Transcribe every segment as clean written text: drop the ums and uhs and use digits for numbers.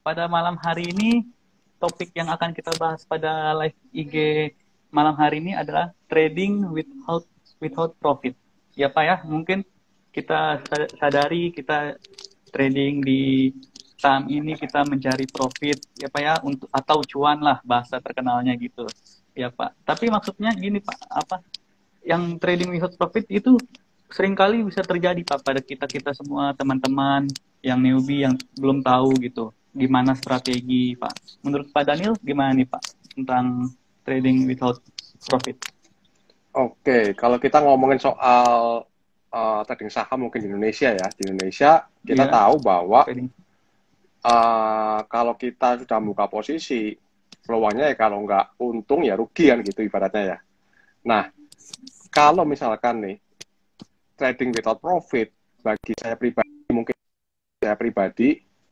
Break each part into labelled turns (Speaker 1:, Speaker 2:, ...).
Speaker 1: pada malam hari ini topik yang akan kita bahas pada live IG malam hari ini adalah trading without profit. Ya Pak ya, mungkin kita sadari kita trading di saham ini kita mencari profit ya Pak ya, untuk atau cuan lah bahasa terkenalnya gitu. Ya Pak. Tapi maksudnya gini Pak, apa yang trading without profit itu seringkali bisa terjadi Pak pada kita-kita semua teman-teman yang newbie yang belum tahu gitu gimana strategi Pak. Menurut Pak Daniel gimana nih Pak tentang trading without profit?
Speaker 2: Oke, kalau kita ngomongin soal trading saham mungkin di Indonesia ya, di Indonesia kita
Speaker 1: Iya,
Speaker 2: tahu bahwa
Speaker 1: trading.
Speaker 2: kalau kita sudah buka posisi, peluangnya ya kalau nggak untung ya rugi kan gitu ibaratnya ya. Nah, kalau misalkan nih trading without profit, bagi saya pribadi, mungkin saya pribadi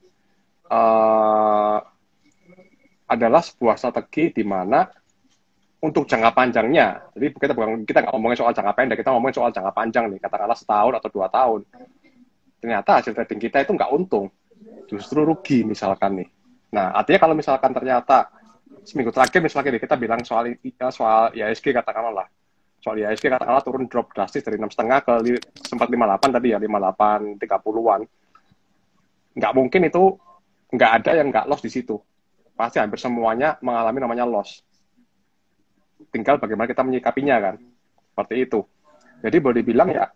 Speaker 2: uh, adalah sebuah strategi di mana untuk jangka panjangnya, jadi kita nggak ngomongin soal jangka pendek, kita ngomongin soal jangka panjang nih, katakanlah setahun atau 2 tahun. Ternyata hasil trading kita itu nggak untung, justru rugi misalkan nih. Nah, artinya kalau misalkan ternyata seminggu terakhir misalnya kita bilang soal IHSG katakanlah, soal IHSG katakanlah turun drop drastis dari 6,5 ke sempat 58 tadi ya, 58 30-an. Nggak mungkin itu nggak ada yang nggak loss di situ. Pasti hampir semuanya mengalami namanya loss. Tinggal bagaimana kita menyikapinya kan. Seperti itu. Jadi boleh dibilang ya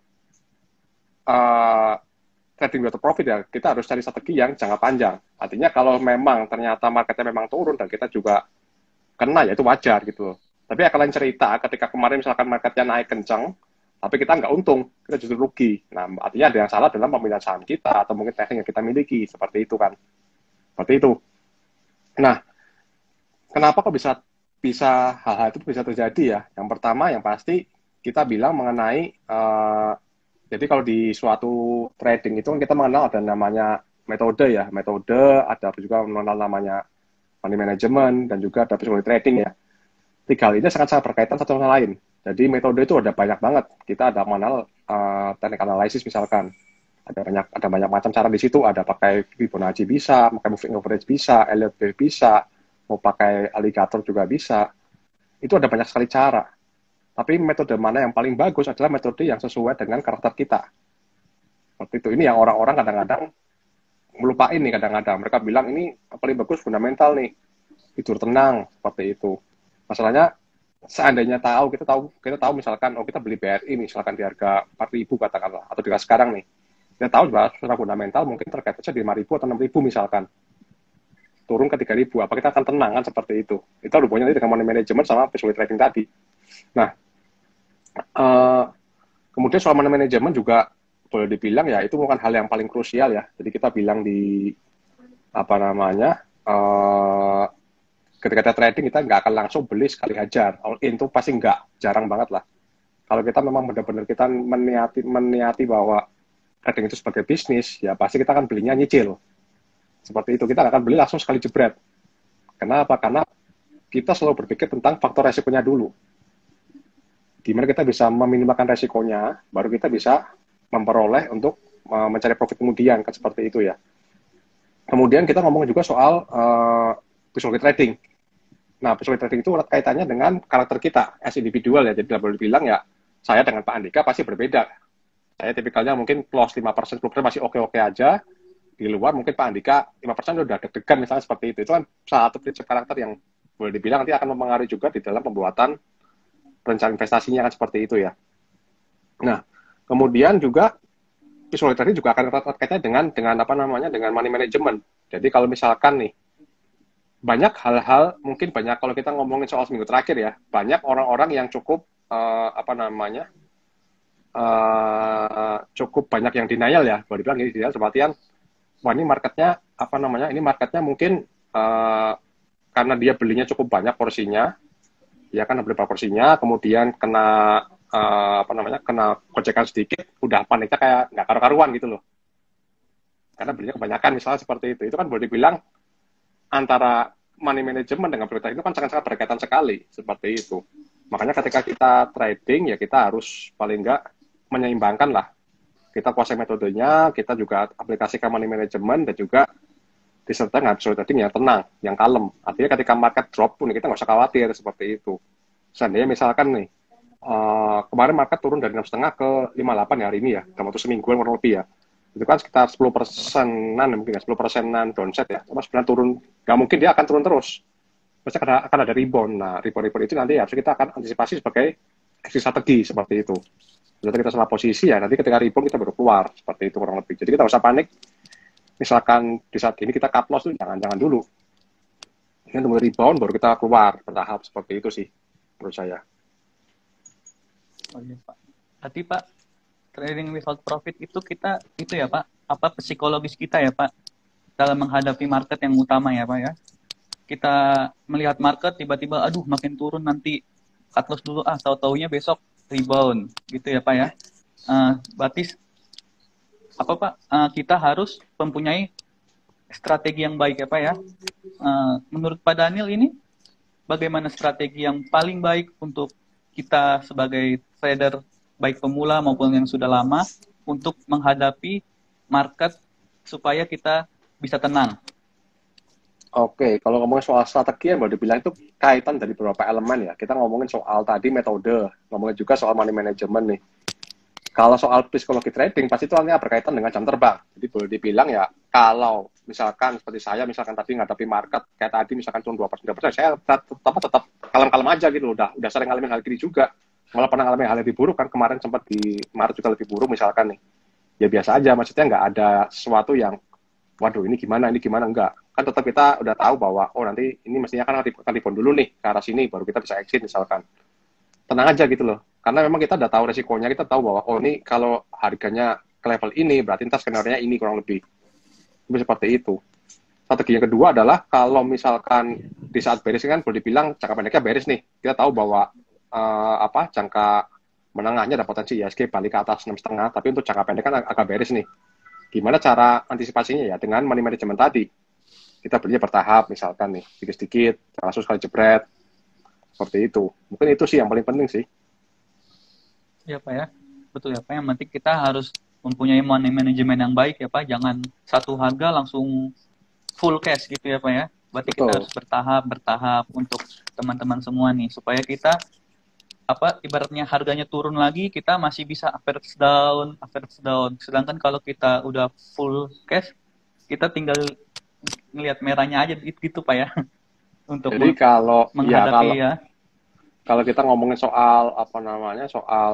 Speaker 2: uh, trading without profit ya, kita harus cari strategi yang jangka panjang. Artinya kalau memang ternyata marketnya memang turun dan kita juga kena ya itu wajar gitu. Tapi ya kalian cerita ketika kemarin misalkan marketnya naik kencang, tapi kita nggak untung, kita justru rugi. Nah, artinya ada yang salah dalam pemilihan saham kita atau mungkin teknik yang kita miliki, seperti itu kan. Seperti itu. Nah, kenapa kok bisa bisa hal-hal itu bisa terjadi ya? Yang pertama yang pasti kita bilang mengenai jadi kalau di suatu trading itu kan kita mengenal ada namanya metode ya, metode, ada juga mengenal namanya money management dan juga ada psikologi trading ya. Tiga hal ini sangat-sangat berkaitan satu sama lain. Jadi metode itu ada banyak banget. Kita ada mengenal teknik analisis misalkan. Ada banyak macam cara di situ. Ada pakai Fibonacci bisa, pakai moving average bisa, Elliott wave bisa, mau pakai alligator juga bisa. Itu ada banyak sekali cara. Tapi metode mana yang paling bagus adalah metode yang sesuai dengan karakter kita. Seperti itu. Ini yang orang-orang kadang-kadang melupain nih kadang-kadang. Mereka bilang ini paling bagus fundamental nih. Tidur tenang, seperti itu. Masalahnya seandainya kita tahu misalkan kita beli BRI misalkan di harga 4.000 katakanlah atau di sekarang nih. Kita tahu bahwa secara fundamental mungkin terkait saja di 5.000 atau 6.000 misalkan. Turun ke 3.000, apa kita akan tenang kan seperti itu. Itu ada hubungannya dengan money management sama visual trading tadi. Nah, kemudian soal money management juga boleh dibilang ya itu bukan hal yang paling krusial ya. Jadi kita bilang di apa namanya ketika kita trading kita nggak akan langsung beli sekali hajar. All in itu pasti nggak, jarang banget lah. Kalau kita memang benar-benar kita meniati bahwa trading itu sebagai bisnis, ya pasti kita akan belinya nyicil. Seperti itu, kita nggak akan beli langsung sekali jebret. Kenapa? Karena kita selalu berpikir tentang faktor resikonya dulu. Gimana kita bisa meminimalkan resikonya, baru kita bisa memperoleh untuk mencari profit kemudian, kan seperti itu ya. Kemudian kita ngomong juga soal psikologi trading. Nah, psikologi trading itu kaitannya dengan karakter kita as individual ya. Jadi boleh bilang ya, saya dengan Pak Andika pasti berbeda. Saya tipikalnya mungkin plus 5%, 10% masih oke-oke aja. Di luar mungkin Pak Andika 5% udah deg-degan misalnya seperti itu. Itu kan salah satu prinsip karakter yang boleh dibilang nanti akan mempengaruhi juga di dalam pembuatan rencana investasinya kan seperti itu ya. Nah, kemudian juga psikologi trading juga akan terkaitnya dengan apa namanya dengan money management. Jadi kalau misalkan nih banyak hal-hal mungkin banyak kalau kita ngomongin soal seminggu terakhir ya banyak orang-orang yang cukup apa namanya cukup banyak yang denial ya boleh dibilang ini denial seperti wah ini marketnya apa namanya ini marketnya mungkin karena dia belinya cukup banyak porsinya ya kan beli porsinya kemudian kena apa namanya kena gocekan sedikit udah paniknya kayak nggak karu-karuan gitu loh karena belinya kebanyakan misalnya seperti itu kan boleh dibilang antara money management dengan prioritas itu kan sangat-sangat berkaitan sekali seperti itu. Makanya ketika kita trading ya kita harus paling enggak menyeimbangkan lah. Kita kuasai metodenya, kita juga aplikasikan money management dan juga disertai dengan swing trading yang tenang, yang kalem. Artinya ketika market drop pun kita nggak usah khawatir seperti itu. Seandainya misalkan nih, kemarin market turun dari 6,5 ke 58 ya hari ini ya, dalam waktu semingguan kurang lebih ya. Itu kan sekitar 10%-an mungkin ya, 10%-an downside ya. Cuma sebenarnya turun, nggak mungkin dia akan turun terus. Pasti akan ada rebound. Nah, rebound itu nanti harus kita akan antisipasi sebagai exit strategi seperti itu. Jadi kita salah posisi ya, nanti ketika rebound kita baru keluar seperti itu kurang lebih. Jadi kita nggak usah panik. Misalkan di saat ini kita cut loss tuh jangan dulu. Ini tunggu rebound baru kita keluar bertahap seperti itu sih menurut saya.
Speaker 1: Oh iya Pak. Berarti Pak, trading without profit itu kita itu ya Pak, apa psikologis kita ya Pak dalam menghadapi market yang utama ya Pak ya. Kita melihat market tiba-tiba aduh makin turun nanti cut loss dulu tahu-taunya besok rebound gitu ya Pak ya. Berarti apa Pak? Kita harus mempunyai strategi yang baik ya Pak ya. Menurut Pak Daniel ini bagaimana strategi yang paling baik untuk kita sebagai trader baik pemula maupun yang sudah lama untuk menghadapi market supaya kita bisa tenang?
Speaker 2: Oke, kalau ngomongin soal strategi yang boleh dibilang itu kaitan dari beberapa elemen ya. Kita ngomongin soal tadi metode, ngomongin juga soal money management nih. Kalau soal psikologi trading, pasti itu nanti berkaitan dengan jam terbang. Jadi boleh dibilang ya, kalau misalkan seperti saya, misalkan tadi ngadapi market, kayak tadi misalkan cuma 2%, saya tetap kalem-kalem aja gitu. Udah sering ngalamin hal gini juga. Malah pernah ngalamin hal lebih buruk kan, kemarin sempat di Maret juga lebih buruk misalkan nih. Ya biasa aja, maksudnya nggak ada sesuatu yang, waduh ini gimana, enggak. Kan tetap kita udah tahu bahwa, oh nanti ini mestinya kan rebound dulu nih, ke arah sini, baru kita bisa exit misalkan. Tenang aja gitu loh. Karena memang kita udah tahu resikonya, kita tahu bahwa oh ini kalau harganya ke level ini berarti ntar skenario ini kurang lebih. Seperti itu. Strategi yang kedua adalah kalau misalkan di saat bearish kan boleh dibilang jangka pendeknya bearish nih. Kita tahu bahwa jangka menengahnya ada potensi ISG balik ke atas 6,5, tapi untuk jangka pendek kan agak bearish nih. Gimana cara antisipasinya ya dengan money management tadi? Kita belinya bertahap misalkan nih, sedikit-sedikit, jangan langsung sekali jebret. Seperti itu. Mungkin itu sih yang paling penting sih.
Speaker 1: Ya Pak ya, betul ya Pak. Yang penting kita harus mempunyai money management yang baik ya Pak. Jangan satu harga langsung full cash gitu ya Pak ya. Berarti kita
Speaker 2: Betul.
Speaker 1: harus bertahap untuk teman-teman semua nih supaya kita ibaratnya harganya turun lagi kita masih bisa average down. Sedangkan kalau kita udah full cash kita tinggal ngelihat merahnya aja gitu Pak ya. Untuk
Speaker 2: Jadi kalau
Speaker 1: menghadapi
Speaker 2: kalau kita ngomongin soal soal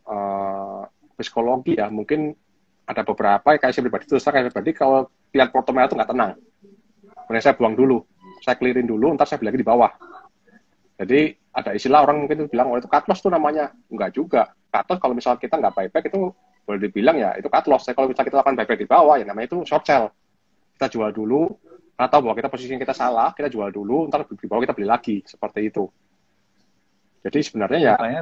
Speaker 2: psikologi ya, mungkin ada beberapa kayak saya pribadi kalau lihat portofolio itu nggak tenang. Kemudian saya buang dulu, saya clearin dulu, ntar saya beli lagi di bawah. Jadi ada istilah orang mungkin bilang, oh itu cut loss tuh namanya. Enggak juga. Cut loss kalau misalnya kita nggak buyback itu boleh dibilang ya itu cut loss. Kalau misalnya kita akan buyback di bawah ya namanya itu short sell. Kita jual dulu, atau bahwa kita posisinya kita salah, kita jual dulu, ntar di bawah kita beli lagi. Seperti itu. Jadi sebenarnya ya.
Speaker 1: Pak ya,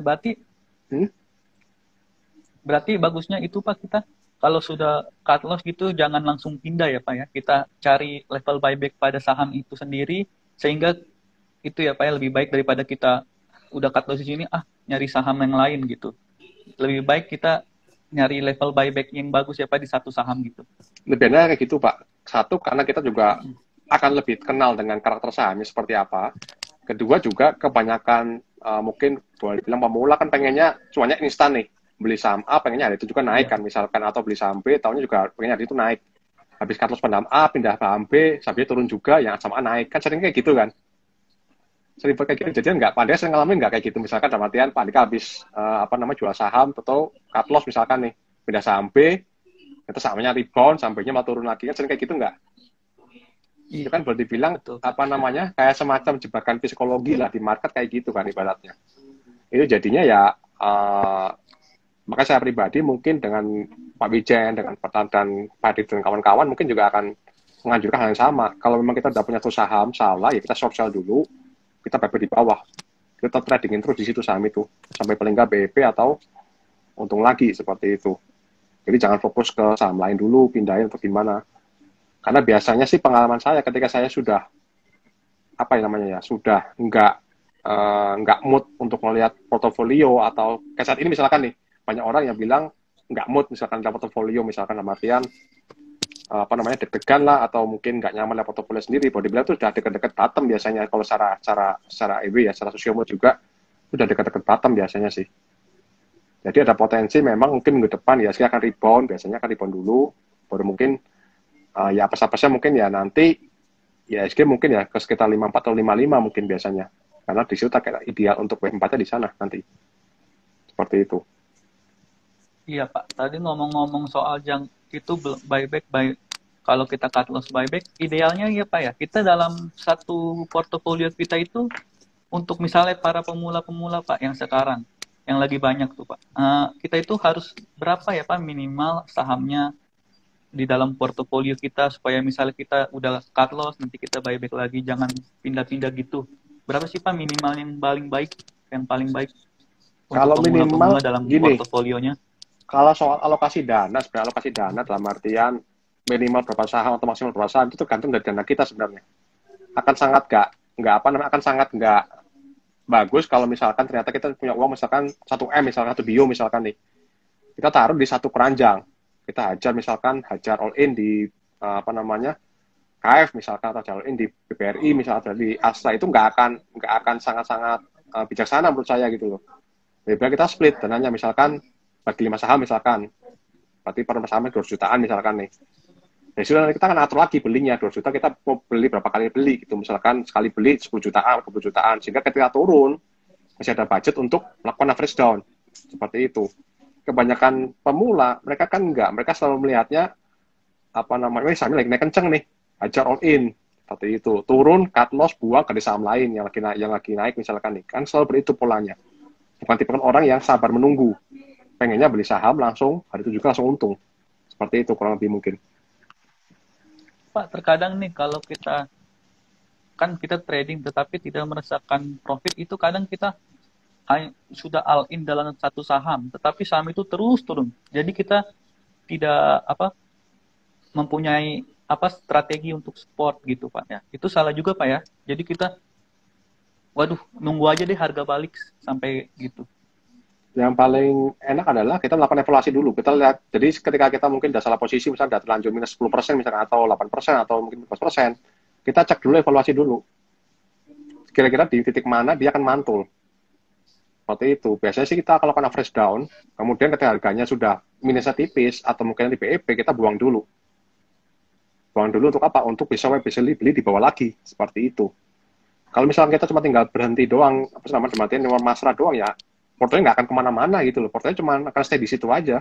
Speaker 1: berarti bagusnya itu Pak kita kalau sudah cut loss gitu jangan langsung pindah ya Pak ya. Kita cari level buyback pada saham itu sendiri sehingga itu ya Pak ya lebih baik daripada kita udah cut loss di sini nyari saham yang lain gitu. Lebih baik kita nyari level buyback yang bagus ya Pak di satu saham gitu.
Speaker 2: Lebih enak kayak gitu Pak. Satu karena kita juga akan lebih kenal dengan karakter sahamnya seperti apa. Kedua juga kebanyakan mungkin boleh bilang pemula kan pengennya cuannya instan nih. Beli saham A pengennya hari itu juga naik kan misalkan, atau beli saham B tahunya juga pengennya hari itu naik. Habis cut loss pada saham A pindah saham B, sahamnya turun juga, yang sama A naik. Kan sering kayak gitu kan. Sering kayak gitu. Jadi nggak pandai saya ngalamin nggak kayak gitu. Misalkan dalam artian Pak Andika habis jual saham atau cut loss misalkan nih, pindah saham B, itu sahamnya rebound, sahamnya malah turun lagi. Kan sering kayak gitu nggak? Itu kan boleh dibilang
Speaker 1: Betul.
Speaker 2: kayak semacam jebakan psikologi lah di market kayak gitu kan ibaratnya. Itu jadinya ya maka saya pribadi mungkin dengan Pak Wijen, dengan Pak dan Pak Adit dan kawan-kawan mungkin juga akan menganjurkan hal yang sama. Kalau memang kita sudah punya tuh saham salah ya kita short sell dulu, kita buyback di bawah, kita tradingin terus di situ saham itu sampai paling nggak BEP atau untung lagi seperti itu. Jadi jangan fokus ke saham lain dulu, pindahin atau gimana. Karena biasanya sih pengalaman saya ketika saya sudah sudah nggak mood untuk melihat portofolio atau kayak saat ini misalkan nih banyak orang yang bilang nggak mood misalkan dalam portofolio misalkan dalam artian apa namanya deg-degan lah atau mungkin nggak nyaman lihat portofolio sendiri, bodybuilder itu sudah dekat-dekat bottom biasanya kalau secara EW ya, secara sosiomo juga udah dekat-dekat bottom biasanya sih. Jadi ada potensi memang mungkin minggu depan ya saya akan rebound, biasanya akan rebound dulu, baru mungkin ya apa-apanya mungkin ya nanti ya SG mungkin ya ke sekitar 54 atau 55 mungkin biasanya. Karena di situ tak ideal untuk W4-nya di sana nanti. Seperti itu.
Speaker 1: Iya Pak, tadi ngomong-ngomong soal yang itu buyback, kalau kita cut loss buyback, idealnya ya Pak ya, kita dalam satu portofolio kita itu untuk misalnya para pemula-pemula Pak yang sekarang, yang lagi banyak tuh Pak, kita itu harus berapa ya Pak minimal sahamnya di dalam portofolio kita supaya misalnya kita udah cut loss, nanti kita buyback lagi, jangan pindah-pindah gitu. Berapa sih Pak minimal yang paling baik untuk
Speaker 2: Kalau
Speaker 1: pemula-pemula
Speaker 2: minimal
Speaker 1: dalam
Speaker 2: gini,
Speaker 1: portofolionya?
Speaker 2: kalau soal alokasi dana, sebenarnya alokasi dana dalam artian minimal berapa saham atau maksimal berapa saham itu tergantung dari dana kita sebenarnya. Akan sangat nggak apa namanya akan sangat nggak bagus kalau misalkan ternyata kita punya uang misalkan 1 M misalkan 1 bio misalkan nih kita taruh di satu keranjang kita hajar all in di apa namanya KF misalkan atau all in di BBRI misalkan atau di Astra itu nggak akan sangat-sangat bijaksana menurut saya gitu loh. Lebih baik kita split dananya misalkan bagi 5 saham misalkan berarti per sahamnya 200 jutaan misalkan nih. Ya sudah kita akan atur lagi belinya 2 juta kita mau beli berapa kali beli gitu misalkan sekali beli 10 jutaan 20 jutaan sehingga ketika turun masih ada budget untuk melakukan average down seperti itu. Kebanyakan pemula mereka kan enggak, mereka selalu melihatnya apa namanya sahamnya lagi naik kenceng nih hajar all in seperti itu, turun cut loss buang ke saham lain yang lagi naik misalkan nih, kan selalu begitu polanya. Bukan tipe orang yang sabar menunggu, pengennya beli saham langsung hari itu juga langsung untung seperti itu kurang lebih mungkin.
Speaker 1: Pak, terkadang nih kalau kita trading tetapi tidak merasakan profit, itu kadang kita sudah all in dalam satu saham, tetapi saham itu terus turun. Jadi kita tidak apa mempunyai strategi untuk support gitu Pak ya. Itu salah juga Pak ya. Jadi kita waduh nunggu aja deh harga balik sampai gitu.
Speaker 2: Yang paling enak adalah kita melakukan evaluasi dulu. Kita lihat, jadi ketika kita mungkin sudah salah posisi, misalnya sudah terlanjur minus 10%, misalkan, atau 8%, atau mungkin 15%, kita cek dulu, evaluasi dulu. Kira-kira di titik mana dia akan mantul. Seperti itu. Biasanya sih kita kalau lakukan average down, kemudian ketika harganya sudah minusnya tipis, atau mungkin di BEP, kita buang dulu. Buang dulu untuk apa? Untuk bisa beli di bawah lagi. Seperti itu. Kalau misalnya kita cuma tinggal berhenti doang, apa namanya, berhenti masrah doang ya, portonya nggak akan kemana-mana gitu loh. Portonya cuma akan stay di situ aja.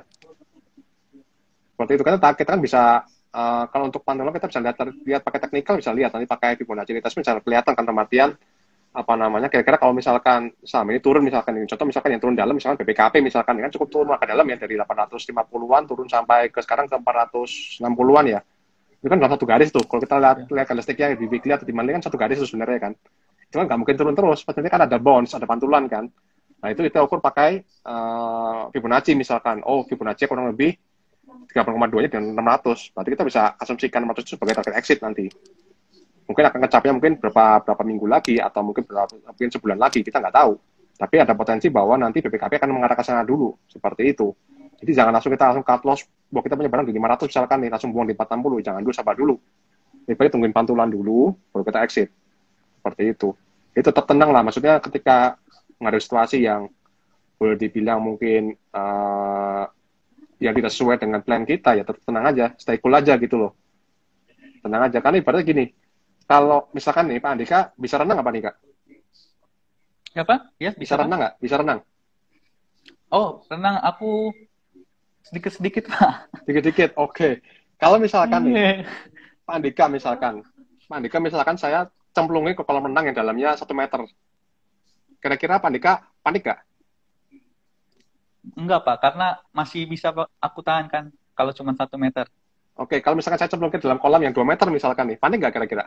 Speaker 2: Seperti itu kan kita kan bisa kalau untuk pantauan kita bisa lihat pakai teknikal, bisa lihat nanti pakai Fibonacci retest bisa kelihatan kan tematian apa namanya kira-kira kalau misalkan saham ini turun misalkan ini contoh misalkan yang turun dalam misalkan BPKP misalkan kan cukup turun agak dalam ya dari 850-an turun sampai ke sekarang ke 460-an ya. Itu kan dalam satu garis tuh. Kalau kita lihat candlesticknya di weekly atau di monthly kan satu garis itu sebenarnya kan. Itu kan nggak mungkin turun terus. Pasti kan ada bounce, ada pantulan kan. Nah, itu kita ukur pakai Fibonacci misalkan. Oh, Fibonacci kurang lebih 3,2-nya dengan 600. Berarti kita bisa asumsikan 600 itu sebagai target exit nanti. Mungkin akan ngecapnya mungkin berapa minggu lagi atau mungkin sebulan lagi, kita nggak tahu. Tapi ada potensi bahwa nanti BPKP akan mengarah ke sana dulu, seperti itu. Jadi jangan kita langsung cut loss, bahwa kita punya barang di 500 misalkan nih, langsung buang di 460, jangan dulu, sabar dulu. Lebih baik tungguin pantulan dulu, baru kita exit. Seperti itu. Itu tetap tenang lah, maksudnya ketika menghadapi situasi yang boleh dibilang mungkin yang tidak sesuai dengan plan kita, ya tetap tenang aja, stay cool aja gitu loh. Tenang aja, karena ibaratnya gini, kalau misalkan nih Pak Andika, bisa renang apa nih Kak?
Speaker 1: Ya Pak? Ya,
Speaker 2: Bisa
Speaker 1: bisa Pak?
Speaker 2: renang nggak? Bisa renang?
Speaker 1: Oh, renang aku sedikit-sedikit Pak.
Speaker 2: Dikit-dikit, oke. Kalau misalkan nih,
Speaker 1: Iya.
Speaker 2: Pak Andika misalkan saya cemplungin ke kolam renang yang dalamnya 1 meter. Kira-kira Pak Andika panik nggak?
Speaker 1: Enggak Pak, karena masih bisa aku tahan kan kalau cuma 1 meter.
Speaker 2: Oke, kalau misalkan saya cemplungin ke dalam kolam yang 2 meter misalkan nih, panik nggak kira-kira?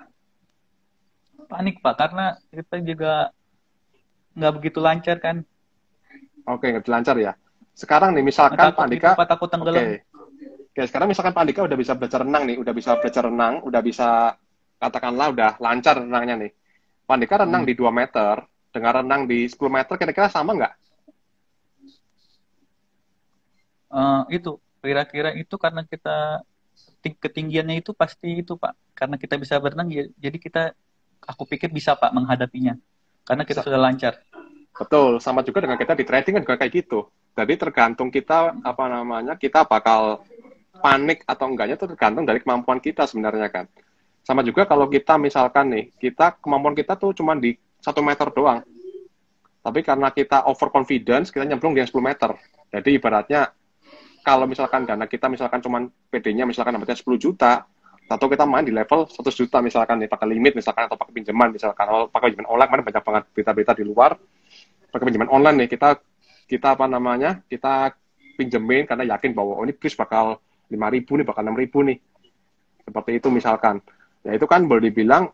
Speaker 1: Panik Pak, karena kita juga nggak begitu lancar kan.
Speaker 2: Oke, nggak lancar ya. Sekarang nih, misalkan Pak
Speaker 1: Takut gitu
Speaker 2: Andika,
Speaker 1: Pak, takut
Speaker 2: oke.
Speaker 1: tenggelam.
Speaker 2: Oke, sekarang misalkan Pak Andika udah bisa belajar renang nih, udah bisa, katakanlah udah lancar renangnya nih. Pak Andika renang
Speaker 1: Hmm.
Speaker 2: di 2 meter, dengan renang di 10 meter, kira-kira sama nggak?
Speaker 1: Itu kira-kira itu karena kita ketinggiannya itu pasti itu Pak. Karena kita bisa berenang, ya, jadi aku pikir bisa Pak menghadapinya. Karena kita sudah lancar.
Speaker 2: Betul, sama juga dengan kita di trading kan juga kayak gitu. Jadi tergantung kita apa namanya, kita bakal panik atau enggaknya itu tergantung dari kemampuan kita sebenarnya kan. Sama juga kalau kita misalkan nih, kita kemampuan kita tuh cuma di 1 meter doang. Tapi karena kita overconfidence, kita nyemplung di 10 meter. Jadi ibaratnya kalau misalkan dana kita misalkan cuma PD-nya misalkan dapatnya 10 juta, atau kita main di level 100 juta misalkan nih, pakai limit misalkan atau pakai pinjaman misalkan, atau pakai pinjaman online, mana banyak banget berita-berita di luar, pakai pinjaman online nih, kita apa namanya, kita pinjemin karena yakin bahwa oh, ini bis bakal 5.000 nih, bakal 6.000 nih. Seperti itu misalkan. Ya itu kan boleh dibilang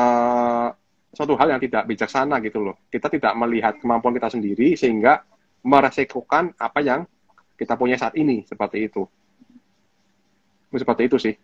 Speaker 2: suatu hal yang tidak bijaksana gitu loh. Kita tidak melihat kemampuan kita sendiri sehingga meresikokan apa yang kita punya saat ini, seperti itu. Seperti itu sih.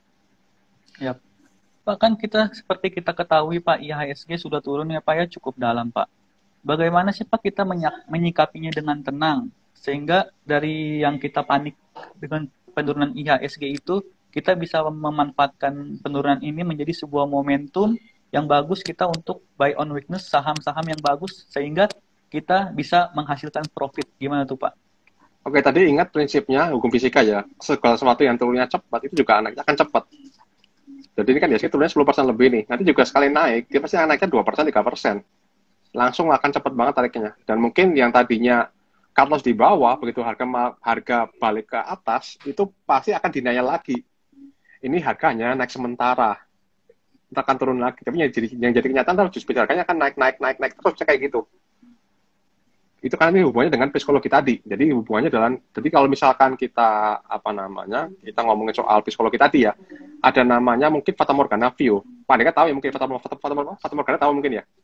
Speaker 1: Ya, Pak, kan seperti kita ketahui Pak, IHSG sudah turun ya Pak ya, cukup dalam Pak. Bagaimana sih Pak kita menyikapinya dengan tenang, sehingga dari yang kita panik dengan penurunan IHSG itu, kita bisa memanfaatkan penurunan ini menjadi sebuah momentum yang bagus kita untuk buy on weakness saham-saham yang bagus, sehingga kita bisa menghasilkan profit. Gimana tuh Pak?
Speaker 2: Oke, tadi ingat prinsipnya hukum fisika ya. Segala sesuatu yang turunnya cepat, itu juga naiknya akan cepat. Jadi ini kan IHSG turunnya 10% lebih nih. Nanti juga sekali naik, dia pasti akan naiknya 2%, 3%. Langsung akan cepat banget tariknya. Dan mungkin yang tadinya cut loss di bawah, begitu harga balik ke atas, itu pasti akan denial lagi. Ini harganya naik sementara. Entah akan turun lagi. Tapi yang jadi kenyataan justru harganya akan naik terus kayak gitu. Itu kan ini hubungannya dengan psikologi tadi. Jadi hubungannya jadi kalau misalkan kita kita ngomongin soal psikologi tadi ya, ada namanya mungkin Fata Morgana view. Pak Deka tahu ya mungkin Fata Morgana tahu mungkin ya.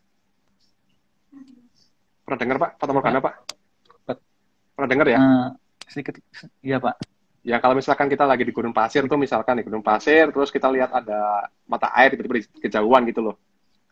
Speaker 2: Pernah dengar Pak Fata Morgana Pak? Pernah dengar ya?
Speaker 1: Sedikit, iya Pak.
Speaker 2: Ya kalau misalkan kita lagi di gunung pasir tuh misalkan di gunung pasir, terus kita lihat ada mata air tiba-tiba di kejauhan gitu loh.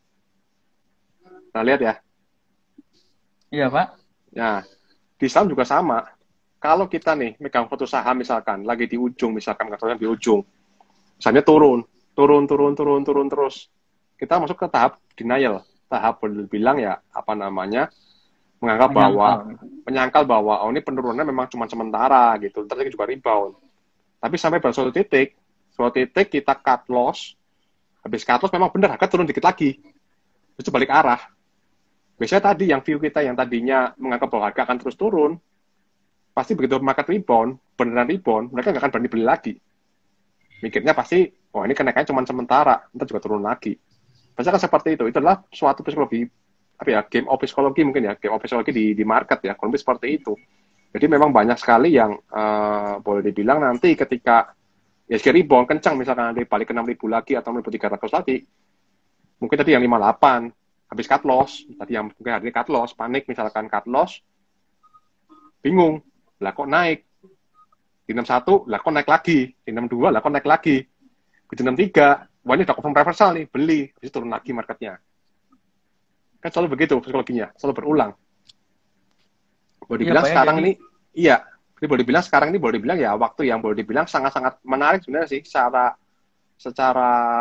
Speaker 2: Nah lihat ya.
Speaker 1: Iya Pak.
Speaker 2: Nah, di saham juga sama. Kalau kita nih megang foto saham misalkan, lagi di ujung misalkan, katanya di ujung, sahamnya turun terus. Kita masuk ke tahap denial, tahap boleh bilang ya menganggap menyangkal bahwa oh ini penurunannya memang cuma sementara gitu, terus juga rebound. Tapi sampai pada suatu titik kita cut loss, habis cut loss memang benar harga turun dikit lagi, terus balik arah. Biasanya tadi yang view kita yang tadinya menganggap bahwa harga akan terus turun, pasti begitu market rebound, beneran rebound, mereka nggak akan berani beli lagi. Mikirnya pasti, oh ini kenaikannya cuma sementara, nanti juga turun lagi. Pasti akan seperti itu. Itu adalah suatu psikologi, game of psikologi mungkin ya, game of psikologi di market ya, kurang lebih seperti itu. Jadi memang banyak sekali yang boleh dibilang nanti ketika IHSG rebound kencang, misalkan nanti balik ke 6.000 lagi atau 6.300 lagi, mungkin tadi yang 58, habis cut loss, tadi yang mungkin hari ini cut loss, panik misalkan cut loss, bingung, lah kok naik, di 61, lah kok naik lagi, di 62, lah kok naik lagi, di 63, wah ini udah confirm reversal nih, beli, habis turun lagi marketnya. Kan selalu begitu psikologinya, selalu berulang. Boleh dibilang sekarang ini, iya, boleh dibilang ya waktu yang boleh dibilang sangat-sangat menarik sebenarnya sih, secara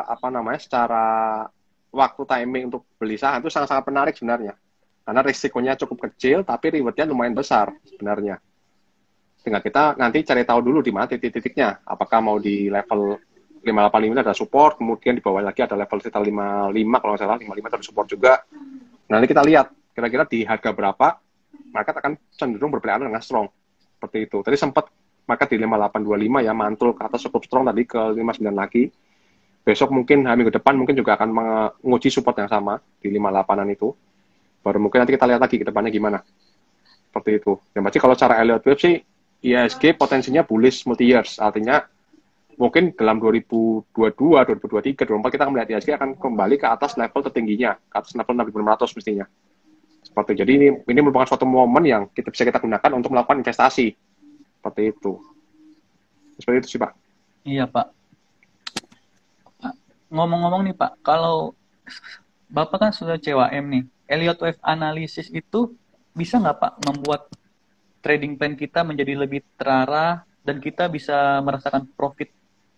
Speaker 2: waktu timing untuk beli saham itu sangat-sangat menarik sebenarnya. Karena risikonya cukup kecil, tapi rewardnya lumayan besar sebenarnya. Tinggal kita nanti cari tahu dulu di mana titik-titiknya. Apakah mau di level 585 ada support, kemudian di bawah lagi ada level sekitar 55, kalau nggak salah 55 ada support juga. Nanti kita lihat kira-kira di harga berapa, market akan cenderung berpelihara dengan strong. Seperti itu. Tadi sempat market di 5825 ya, mantul ke atas cukup strong tadi ke 59 lagi. Besok mungkin minggu depan mungkin juga akan menguji support yang sama di 58-an itu. Baru mungkin nanti kita lihat lagi ke depannya gimana. Seperti itu. Dan pasti kalau cara Elliott Wave sih, IHSG potensinya bullish multi-years. Artinya mungkin dalam 2022, 2023, 2024 kita akan melihat IHSG akan kembali ke atas level tertingginya. Ke atas level 6.600 mestinya. Seperti itu. Jadi ini merupakan suatu momen yang bisa kita gunakan untuk melakukan investasi. Seperti itu. Seperti itu sih Pak.
Speaker 1: Iya Pak. Ngomong-ngomong nih Pak, kalau Bapak kan sudah CWM nih, Elliott Wave Analysis itu bisa nggak Pak membuat trading plan kita menjadi lebih terarah dan kita bisa merasakan profit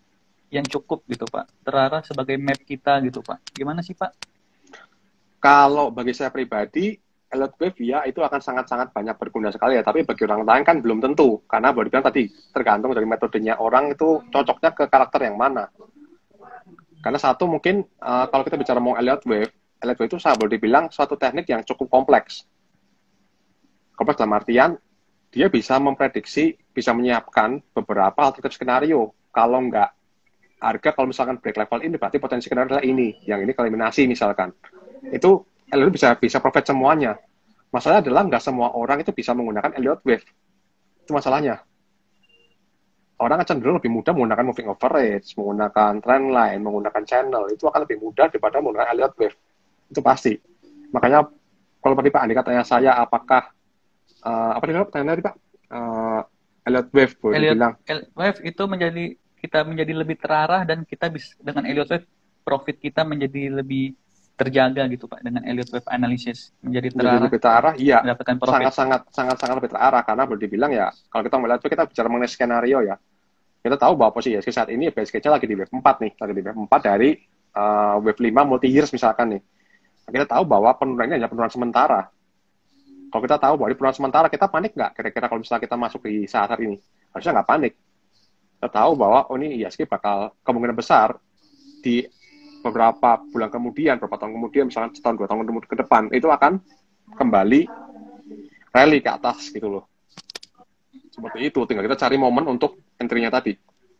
Speaker 1: yang cukup gitu Pak, terarah sebagai map kita gitu Pak. Gimana sih Pak?
Speaker 2: Kalau bagi saya pribadi, Elliott Wave ya itu akan sangat-sangat banyak berguna sekali ya. Tapi bagi orang lain kan belum tentu. Karena boleh dibilang tadi, tergantung dari metodenya orang itu cocoknya ke karakter yang mana. Karena satu mungkin kalau kita bicara mau Elliott Wave itu saya boleh dibilang suatu teknik yang cukup kompleks. Kompleks dalam artian dia bisa memprediksi, bisa menyiapkan beberapa alternatif skenario. Kalau nggak harga, kalau misalkan break level ini, berarti potensi skenario adalah ini. Yang ini eliminasi misalkan. Itu Elliott bisa provide semuanya. Masalahnya adalah nggak semua orang itu bisa menggunakan Elliott Wave. Itu masalahnya. Orang akan cenderung lebih mudah menggunakan moving average, menggunakan trendline, menggunakan channel. Itu akan lebih mudah daripada menggunakan Elliott Wave. Itu pasti. Makanya kalau tadi Pak Andika tanya saya apakah apa tadi Pak? Elliott Wave boleh dibilang.
Speaker 1: Elliott Wave itu kita menjadi lebih terarah, dan kita bisa dengan Elliott Wave profit kita menjadi lebih terjaga gitu Pak, dengan Elliott Wave analysis menjadi
Speaker 2: Menjadi lebih terarah, iya,
Speaker 1: mendapatkan profit.
Speaker 2: sangat lebih terarah karena boleh dibilang ya, kalau kita melihat kita bicara mengenai skenario ya, kita tahu bahwa posisi ISG saat ini base case-nya lagi di wave 4 nih, lagi di wave 4 dari wave 5 multi years misalkan nih. Nah, kita tahu bahwa penurunannya hanya penurunan sementara. Kalau kita tahu bahwa di penurunan sementara, kita panik nggak kira-kira kalau misalnya kita masuk di saat ini? Harusnya nggak panik. Kita tahu bahwa ini ISG bakal kemungkinan besar di beberapa bulan kemudian, beberapa tahun kemudian, misalnya setahun 2 tahun ke depan, itu akan kembali rally ke atas gitu loh. Seperti itu, tinggal kita cari momen untuk entry-nya tadi.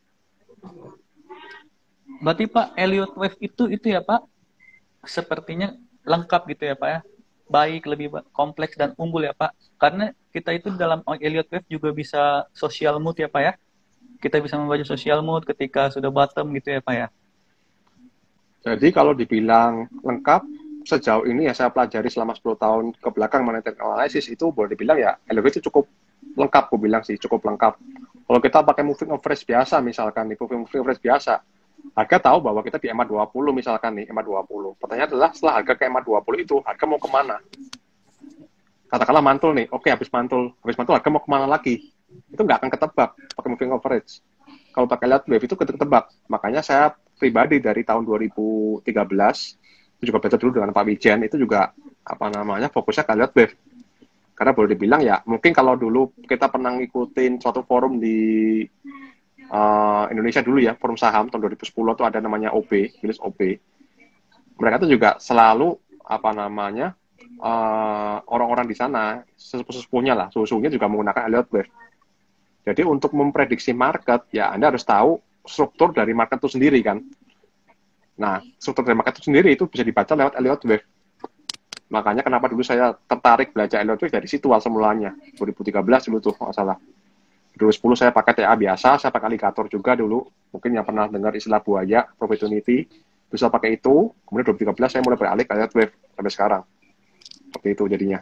Speaker 1: Berarti Pak, Elliott Wave itu ya Pak, sepertinya lengkap gitu ya Pak ya, baik, lebih kompleks dan unggul ya Pak, karena kita itu dalam Elliott Wave juga bisa social mood ya Pak ya, kita bisa membaca social mood ketika sudah bottom gitu ya Pak ya.
Speaker 2: Jadi kalau dibilang lengkap, sejauh ini ya saya pelajari selama 10 tahun ke belakang mengenai technical analysis, itu boleh dibilang ya Elliott itu cukup lengkap, aku bilang sih cukup lengkap. Kalau kita pakai moving average biasa misalkan nih, moving average biasa, harga tahu bahwa kita di EMA 20 misalkan nih, EMA 20. Pertanyaan adalah setelah harga ke EMA 20 itu, harga mau kemana? Katakanlah mantul nih, oke habis mantul harga mau kemana lagi? Itu nggak akan ketebak pakai moving average. Kalau pakai Elliott Wave itu ketebak. Makanya saya pribadi dari tahun 2013 itu juga belajar dulu dengan Pak Wijen, itu juga fokusnya ke Elliott Wave. Karena boleh dibilang ya, mungkin kalau dulu kita pernah ngikutin suatu forum di Indonesia dulu ya, forum saham tahun 2010 itu ada namanya OB, Willis OB. Mereka itu juga selalu orang-orang di sana, sesepuh-sepuhnya lah, suhunya juga menggunakan Elliott Wave. Jadi untuk memprediksi market, ya Anda harus tahu struktur dari market itu sendiri kan. Nah, struktur dari market itu sendiri itu bisa dibaca lewat Elliott Wave. Makanya kenapa dulu saya tertarik belajar Elliott Wave dari situ awal mulanya. 2013 dulu tuh, nggak salah. 2010 saya pakai TA biasa, saya pakai alligator juga dulu. Mungkin yang pernah dengar istilah buaya, opportunity. Bisa pakai itu, kemudian 2013 saya mulai beralih ke Elliott Wave sampai sekarang. Seperti itu jadinya.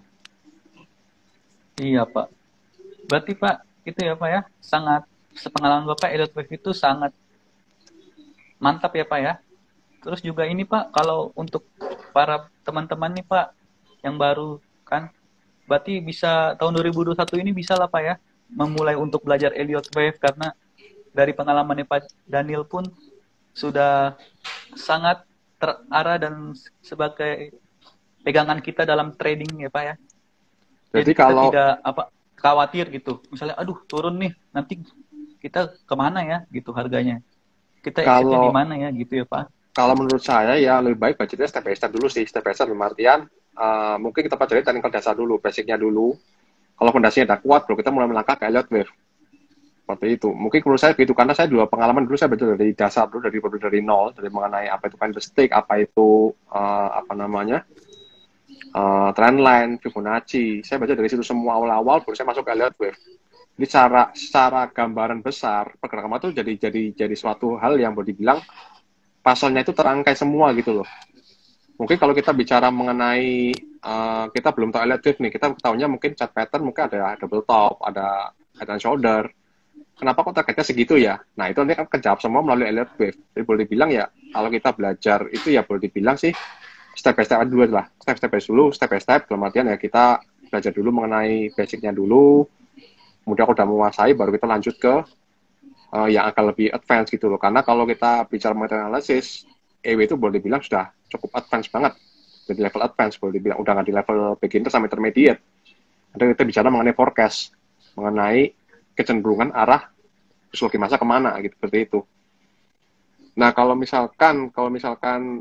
Speaker 1: Iya Pak. Berarti Pak, itu ya Pak ya, sangat, sepengalaman Bapak, Elliott Wave itu sangat mantap ya Pak ya. Terus juga ini Pak, kalau untuk para teman-teman nih Pak, yang baru kan, berarti bisa tahun 2021 ini bisa lah Pak ya, memulai untuk belajar Elliott Wave, karena dari pengalamannya Pak Daniel pun sudah sangat terarah dan sebagai pegangan kita dalam trading ya Pak ya. Jadi kita
Speaker 2: kalau
Speaker 1: tidak khawatir gitu. Misalnya, aduh turun nih, nanti kita kemana ya gitu harganya. Kita exitnya di mana ya gitu ya Pak.
Speaker 2: Kalau menurut saya ya lebih baik budgetnya step by step dulu sih. Step by step dalam artian mungkin kita pelajari teknikal dasar dulu, basicnya dulu. Kalau fondasinya udah kuat, baru kita mulai melangkah ke Elliott Wave. Seperti itu. Mungkin menurut saya begitu, karena saya dulu pengalaman dulu saya belajar dari dasar dulu, dari nol, dari mengenai apa itu candlestick, apa itu trendline, Fibonacci. Saya baca dari situ semua awal-awal, baru saya masuk ke Elliott Wave. Jadi secara gambaran besar pergerakan itu jadi suatu hal yang boleh dibilang pasalnya itu terangkai semua gitu loh. Mungkin kalau kita bicara mengenai kita belum tahu Elliott Wave nih, kita tahunya mungkin chart pattern, mungkin ada double top, ada head and shoulder. Kenapa kok targetnya segitu ya? Nah itu nanti kan kejawab semua melalui Elliott Wave. Jadi boleh dibilang ya, kalau kita belajar itu ya boleh dibilang sih step by step dulu lah, step by step dalam artian ya kita belajar dulu mengenai basicnya dulu, kemudian kalau udah menguasai baru kita lanjut ke yang akan lebih advance gitu loh. Karena kalau kita bicara meta analysis, EW itu boleh dibilang sudah cukup advance banget. Jadi level advance boleh dibilang udah nggak di level beginner sampai intermediate. Ada kita bicara mengenai forecast, mengenai kecenderungan arah psikologi masa kemana gitu seperti itu. Nah kalau misalkan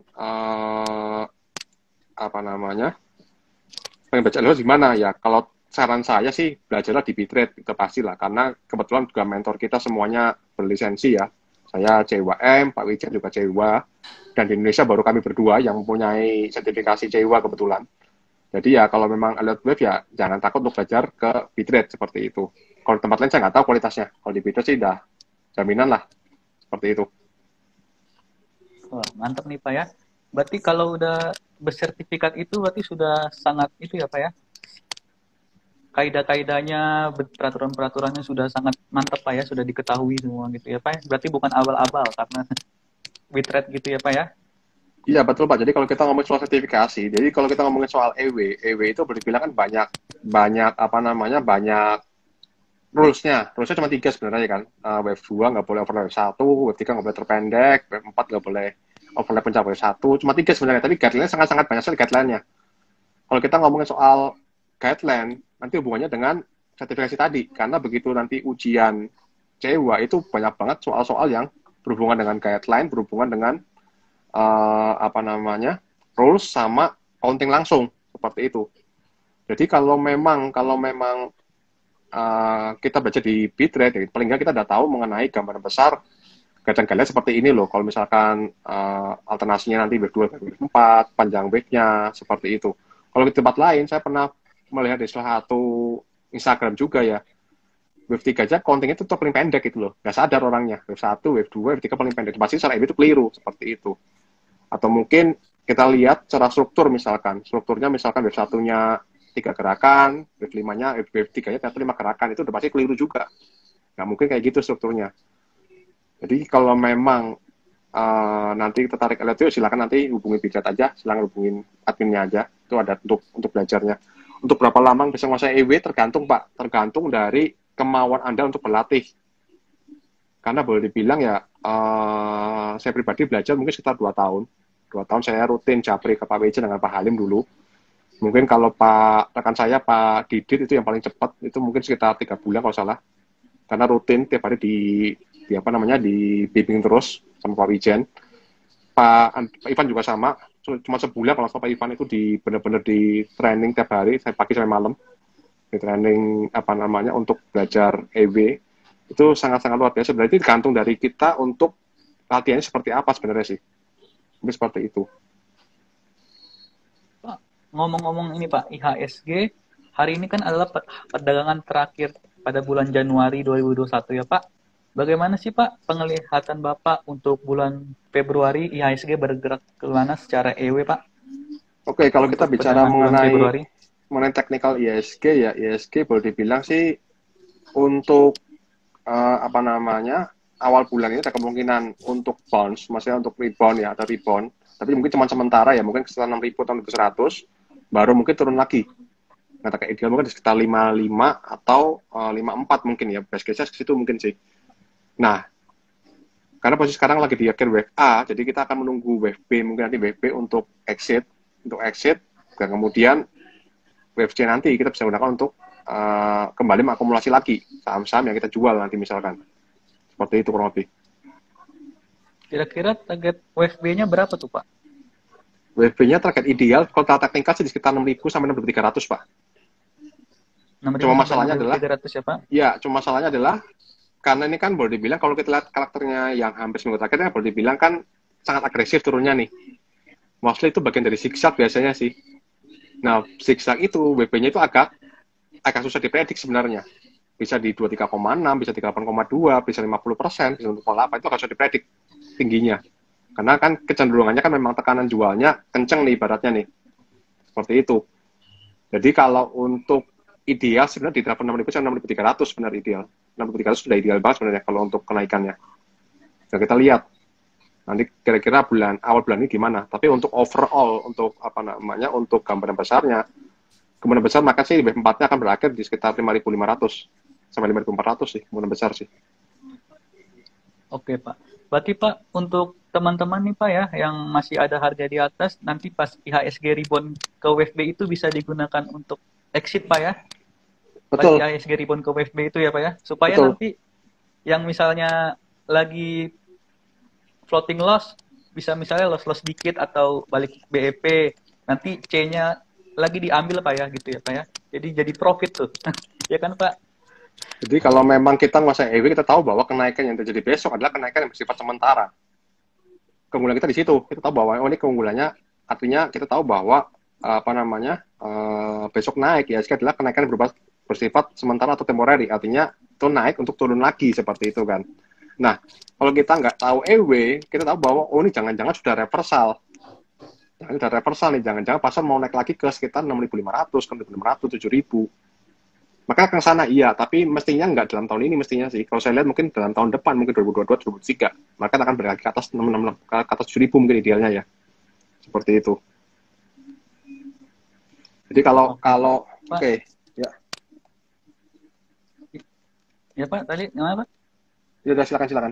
Speaker 2: apa namanya pengen baca lewat gimana ya? Kalau saran saya sih belajarlah di Bitrate itu pasti lah karena kebetulan juga mentor kita semuanya berlisensi ya. Saya CWM, Pak Wijen juga CWA, dan di Indonesia baru kami berdua yang mempunyai sertifikasi CWA kebetulan. Jadi ya kalau memang alert wave ya jangan takut untuk belajar ke Bitrate seperti itu. Kalau di tempat lain saya nggak tahu kualitasnya. Kalau di Bitrate sih udah jaminan lah seperti itu.
Speaker 1: Wah, mantap nih Pak ya. Berarti kalau udah bersertifikat itu berarti sudah sangat itu ya Pak ya. Kaidah-kaidahnya, peraturan-peraturannya sudah sangat mantap Pak ya, sudah diketahui semua gitu ya Pak ya. Berarti bukan abal-abal karena Bitrate gitu ya Pak ya.
Speaker 2: Iya betul Pak. Jadi kalau kita ngomongin soal sertifikasi, jadi kalau kita ngomongin soal EW itu boleh dibilang kan banyak banyak apa namanya banyak rulesnya. Rulesnya cuma 3 sebenarnya kan. Wave 2 nggak boleh overlap wave 1, wave 3 nggak boleh terpendek, wave 4 nggak boleh overlap mencapai wave 1. Cuma 3 sebenarnya. Tapi guideline sangat-sangat banyak sekali guideline-nya. Kalau kita ngomongin soal guideline, nanti hubungannya dengan sertifikasi tadi. Karena begitu nanti ujian CEWA itu banyak banget soal-soal yang berhubungan dengan guideline, berhubungan dengan apa namanya rules sama counting langsung seperti itu. Jadi kalau memang kita baca di Bitrate, paling nggak kita udah tahu mengenai gambaran besar kalian seperti ini loh. Kalau misalkan alternasinya nanti wave 2, wave 4, panjang wave-nya seperti itu. Kalau di tempat lain, saya pernah melihat di salah satu Instagram juga ya, wave 3 aja counting-nya itu paling pendek gitu loh. Nggak sadar orangnya. Wave 1, wave 2, wave 3 paling pendek. Pasti secara itu keliru seperti itu. Atau mungkin kita lihat secara struktur misalkan. Strukturnya misalkan wave 1-nya 3 gerakan, wave 5-nya, wave 3-nya ternyata 5 gerakan. Itu udah pasti keliru juga. Nggak mungkin kayak gitu strukturnya. Jadi kalau memang nanti tertarik LTO, silakan nanti hubungi Bitrate aja, silakan hubungin adminnya aja. Itu ada untuk belajarnya. Untuk berapa lama bisa menguasai EW tergantung Pak, tergantung dari kemauan Anda untuk berlatih. Karena boleh dibilang ya, saya pribadi belajar mungkin sekitar 2 tahun. 2 tahun saya rutin japri ke Pak Wijen dengan Pak Halim dulu. Mungkin kalau Pak rekan saya, Pak Didit itu yang paling cepat, itu mungkin sekitar 3 bulan kalau salah. Karena rutin tiap hari di apa namanya di bimbing terus sama Pak Wijen. Pak Ivan juga sama, cuma sebulan kalau Pak Ivan itu benar-benar di training tiap hari, saya pagi sampai malam di training apa namanya untuk belajar EW. Itu sangat-sangat luar biasa. Berarti tergantung dari kita untuk latihannya seperti apa sebenarnya sih. Mungkin seperti itu.
Speaker 1: Pak, ngomong-ngomong ini Pak, IHSG hari ini kan adalah perdagangan terakhir pada bulan Januari 2021 ya Pak. Bagaimana sih Pak penglihatan Bapak untuk bulan Februari IHSG bergerak ke mana secara EW Pak?
Speaker 2: Oke, kalau kita
Speaker 1: Untuk
Speaker 2: bicara
Speaker 1: perdagangan bulan Februari.
Speaker 2: mengenai technical IHSG ya, IHSG boleh dibilang sih untuk apa namanya awal bulan ini ada kemungkinan untuk bounce, maksudnya untuk rebound ya, atau rebound. Tapi mungkin cuma sementara ya, mungkin sekitar 6.000 atau 6.100, baru mungkin turun lagi. Nah, kayak ideal mungkin di sekitar 55 atau 54 mungkin ya, best case ke situ mungkin sih. Nah, karena posisi sekarang lagi di akhir wave A, jadi kita akan menunggu wave B, mungkin nanti wave B untuk exit, dan kemudian wave C nanti kita bisa gunakan untuk kembali mengakumulasi lagi saham-saham yang kita jual nanti misalkan. Seperti itu kurang lebih.
Speaker 1: Kira-kira target wave B-nya berapa tuh Pak?
Speaker 2: Wave B-nya target ideal, kalau data teknikal sih di sekitar 6.000 sampai 6.300 Pak.
Speaker 1: 6.000
Speaker 2: Cuma
Speaker 1: sampai
Speaker 2: masalahnya adalah,
Speaker 1: 6.300 ya Pak?
Speaker 2: ya cuma masalahnya adalah, karena ini kan boleh dibilang, kalau kita lihat karakternya yang hampir seminggu terakhir, boleh dibilang kan sangat agresif turunnya nih. Mostly itu bagian dari zigzag biasanya sih. Nah, zigzag itu, WP-nya itu agak susah dipredik sebenarnya. Bisa di 23,6, bisa 38,2, bisa 50%, bisa 48, itu agak susah dipredik tingginya. Karena kan kecenderungannya kan memang tekanan jualnya kenceng nih ibaratnya nih. Seperti itu. Jadi kalau untuk ideal sebenarnya di 6.000 sampai 6.300 sebenarnya ideal. 6.300 sudah ideal banget sebenarnya kalau untuk kenaikannya. Dan kita lihat nanti kira-kira awal bulan ini gimana. Tapi untuk overall, untuk apa namanya, untuk gambaran besarnya, kemungkinan besar maka sih wave 4-nya akan berakhir di sekitar 5.500 sampai 5.400 sih, kemungkinan besar sih.
Speaker 1: Oke, Pak. Berarti Pak, untuk teman-teman nih Pak ya, yang masih ada harga di atas, nanti pas IHSG rebound ke WFB itu bisa digunakan untuk exit Pak ya? Pas
Speaker 2: Betul,
Speaker 1: IHSG rebound ke WFB itu ya Pak ya? Supaya
Speaker 2: betul.
Speaker 1: nanti yang misalnya lagi floating loss, bisa misalnya loss-loss dikit atau balik BEP, nanti C-nya lagi diambil Pak ya, gitu ya Pak ya? Jadi profit tuh. Ya kan Pak?
Speaker 2: Jadi kalau memang kita menguasai EW, kita tahu bahwa kenaikan yang terjadi besok adalah kenaikan yang bersifat sementara. Keunggulan kita di situ. Kita tahu bahwa oh, ini keunggulannya, artinya kita tahu bahwa apa namanya besok naik ya, adalah kenaikan yang bersifat sementara atau temporary. Artinya itu naik untuk turun lagi seperti itu kan. Nah, kalau kita nggak tahu EW, kita tahu bahwa oh ini jangan-jangan sudah reversal. Sudah reversal nih, jangan-jangan pasar mau naik lagi ke sekitar 6.500, ke 6.600, 7.000. Maka ke sana iya, tapi mestinya nggak dalam tahun ini mestinya sih. Kalau saya lihat mungkin dalam tahun depan, mungkin 2022, 2023, maka akan balik ke atas 6, ke atas 7.000 mungkin idealnya ya. Seperti itu. Jadi kalau
Speaker 1: Oke Pak. Pak,
Speaker 2: oke, ya,
Speaker 1: ya Pak, tadi gimana Pak?
Speaker 2: ya udah silakan silakan.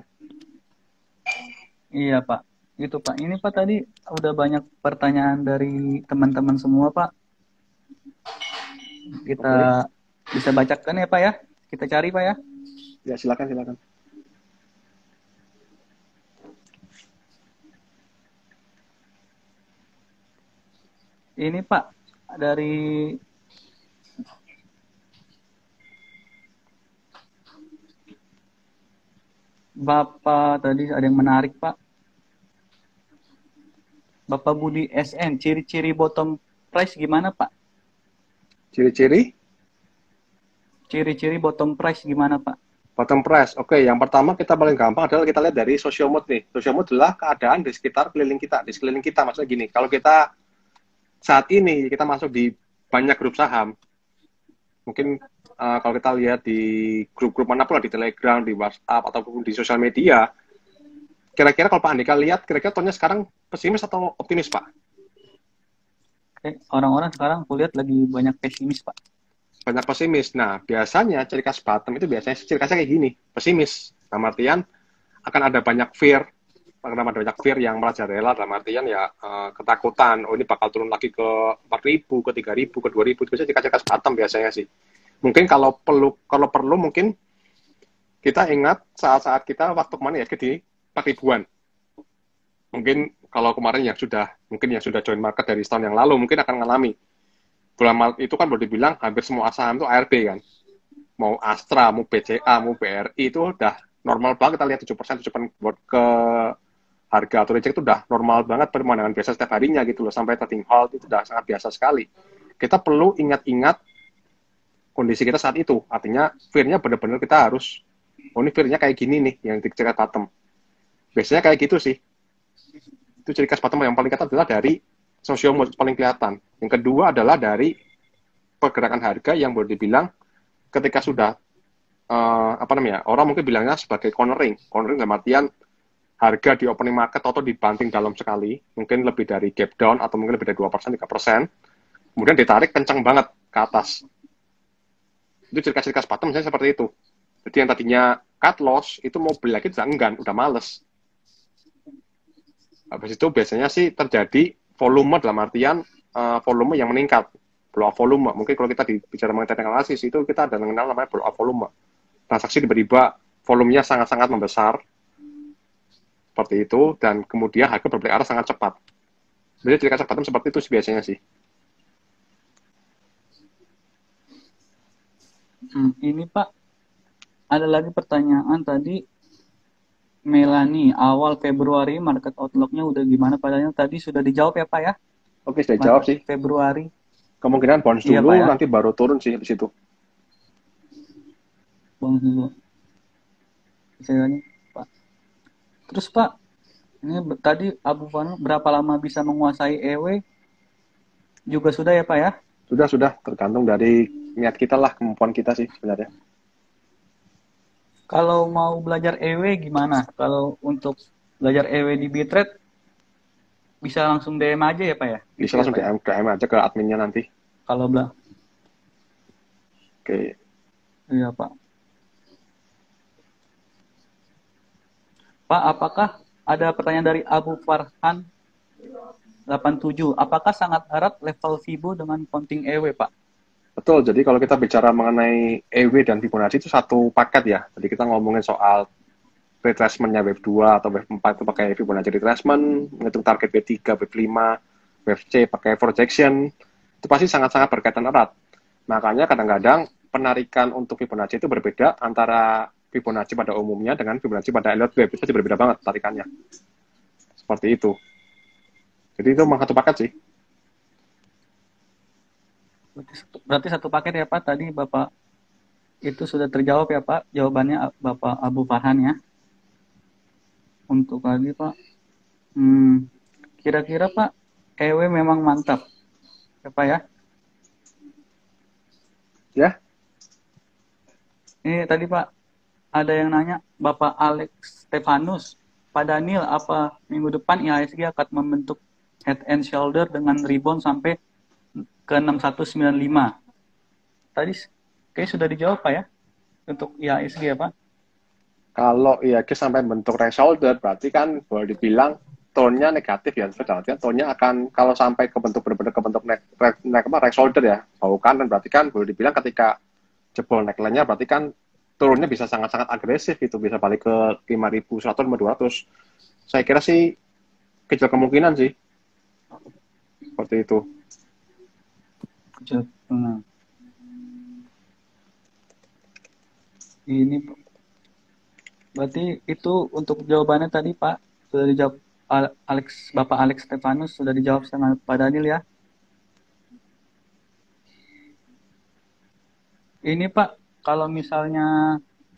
Speaker 1: Iya Pak, itu Pak. Ini Pak tadi udah banyak pertanyaan dari teman-teman semua Pak.
Speaker 2: Oke,
Speaker 1: Kita bisa bacakan ya Pak ya. Kita cari Pak ya.
Speaker 2: ya silakan silakan.
Speaker 1: Ini Pak dari Bapak tadi ada yang menarik Pak. Bapak Budi SN, ciri-ciri bottom price gimana Pak?
Speaker 2: Ciri-ciri
Speaker 1: Ciri-ciri bottom price gimana Pak?
Speaker 2: bottom price. Oke, yang pertama kita paling gampang adalah kita lihat dari social mood nih. Social mood adalah keadaan di sekitar keliling kita, di sekeliling kita. Maksudnya gini, kalau kita saat ini kita masuk di banyak grup saham, mungkin kalau kita lihat di grup-grup manapun lah, di Telegram, di WhatsApp, ataupun di sosial media, kira-kira kalau Pak Andika lihat, kira-kira tonnya sekarang pesimis atau optimis, Pak?
Speaker 1: Orang-orang sekarang kulihat lagi banyak pesimis Pak.
Speaker 2: Banyak pesimis. Nah, biasanya ciri khas bottom itu biasanya ciri khasnya kayak gini, pesimis. Dalam artian akan ada banyak fear, akan ada banyak fear yang merajalela, dalam artian ya ketakutan, oh ini bakal turun lagi ke 4.000, ke 3.000, ke 2.000, itu biasanya ciri khas bottom biasanya sih. Mungkin kalau perlu mungkin kita ingat saat-saat kita waktu kemana ya, di 4.000-an. Mungkin kalau kemarin mungkin yang sudah join market dari setahun yang lalu, mungkin akan mengalami. Bulan Maret itu kan boleh dibilang hampir semua saham itu ARB kan. Mau Astra, mau BCA, mau BRI itu udah normal banget, kita lihat 7%, 7% buat ke harga atau reject itu udah normal banget pemandangan biasa setiap harinya gitu loh, sampai trading halt itu udah sangat biasa sekali. Kita perlu ingat-ingat kondisi kita saat itu, artinya fear-nya benar-benar kita harus, oh ini fear-nya kayak gini nih, yang dicek bottom. Biasanya kayak gitu sih. Itu ciri khas bottom yang paling kelihatan adalah dari social mood paling kelihatan. Yang kedua adalah dari pergerakan harga yang boleh dibilang ketika sudah apa namanya, orang mungkin bilangnya sebagai cornering dalam artian harga di opening market atau dibanting dalam sekali, mungkin lebih dari gap down atau mungkin lebih dari 2%, 3%, kemudian ditarik kencang banget ke atas. Itu ciri khas bottom misalnya seperti itu. Jadi yang tadinya cut loss itu mau beli lagi udah enggan, udah males. Habis itu biasanya sih terjadi volume dalam artian volume yang meningkat, blow up volume. Mungkin kalau kita bicara mengenai teknik analisis itu kita ada mengenal namanya blow up volume. Transaksi tiba-tiba volumenya sangat-sangat membesar seperti itu, dan kemudian harga berbalik arah sangat cepat. Jadi ciri khas bottom seperti itu sih biasanya sih.
Speaker 1: Ini Pak, ada lagi pertanyaan tadi. Melani, awal Februari market outlook-nya udah gimana padanya? Tadi sudah dijawab ya Pak ya?
Speaker 2: Oke, sudah jawab
Speaker 1: Market
Speaker 2: sih.
Speaker 1: Februari.
Speaker 2: Kemungkinan bounce
Speaker 1: Iya Pak
Speaker 2: dulu,
Speaker 1: ya?
Speaker 2: nanti baru turun sih di situ.
Speaker 1: Bang dulu. Misalnya Pak. Terus Pak, ini tadi Abu Fanu berapa lama bisa menguasai EW? Juga sudah ya Pak ya?
Speaker 2: Sudah, tergantung dari niat kita lah, kemampuan kita sih sebenarnya.
Speaker 1: Kalau mau belajar EW gimana? Kalau untuk belajar EW di Bitrate bisa langsung DM aja ya Pak ya? Gitu
Speaker 2: Bisa
Speaker 1: ya
Speaker 2: langsung
Speaker 1: Pak ya?
Speaker 2: DM aja ke adminnya nanti.
Speaker 1: Kalau
Speaker 2: Oke.
Speaker 1: iya Pak. Pak, apakah ada pertanyaan dari Abu Farhan 87. Apakah sangat erat level Fibo dengan counting EW, Pak?
Speaker 2: Betul, jadi kalau kita bicara mengenai EW dan Fibonacci itu satu paket ya. Jadi kita ngomongin soal retracement-nya wave 2 atau wave 4 itu pakai Fibonacci retracement, menghitung target wave 3, wave 5, wave C pakai projection, itu pasti sangat-sangat berkaitan erat. Makanya kadang-kadang penarikan untuk Fibonacci itu berbeda antara Fibonacci pada umumnya dengan Fibonacci pada Elliott wave, itu pasti berbeda banget tarikannya. Seperti itu. Jadi itu memang satu paket sih.
Speaker 1: Berarti satu paket ya Pak, tadi Bapak itu sudah terjawab ya Pak, jawabannya Bapak Abu Farhan ya. Untuk lagi Pak, kira-kira Pak, EW memang mantap ya Pak ya?
Speaker 2: Ya,
Speaker 1: Ini tadi Pak, ada yang nanya, Bapak Alex Stefanus, Pak Daniel, apa minggu depan IHSG akan membentuk head and shoulder dengan rebound sampai ke 6195? Tadi kayak sudah dijawab Pak ya, untuk IHSG ya Pak?
Speaker 2: kalau IHSG sampai bentuk right shoulder, berarti kan boleh dibilang tone-nya negatif ya. Artinya tone-nya akan, kalau sampai ke bentuk benar-benar ke bentuk right shoulder ya, bau kanan, berarti kan boleh dibilang ketika jebol neckline-nya, berarti kan turunnya bisa sangat-sangat agresif, itu bisa balik ke 5.100, 5.200. Saya kira sih kecil kemungkinan sih. Seperti itu.
Speaker 1: Ini berarti itu untuk jawabannya tadi Pak, sudah dijawab Bapak Alex Stefanus sudah dijawab sama Pak Daniel ya. Ini Pak, kalau misalnya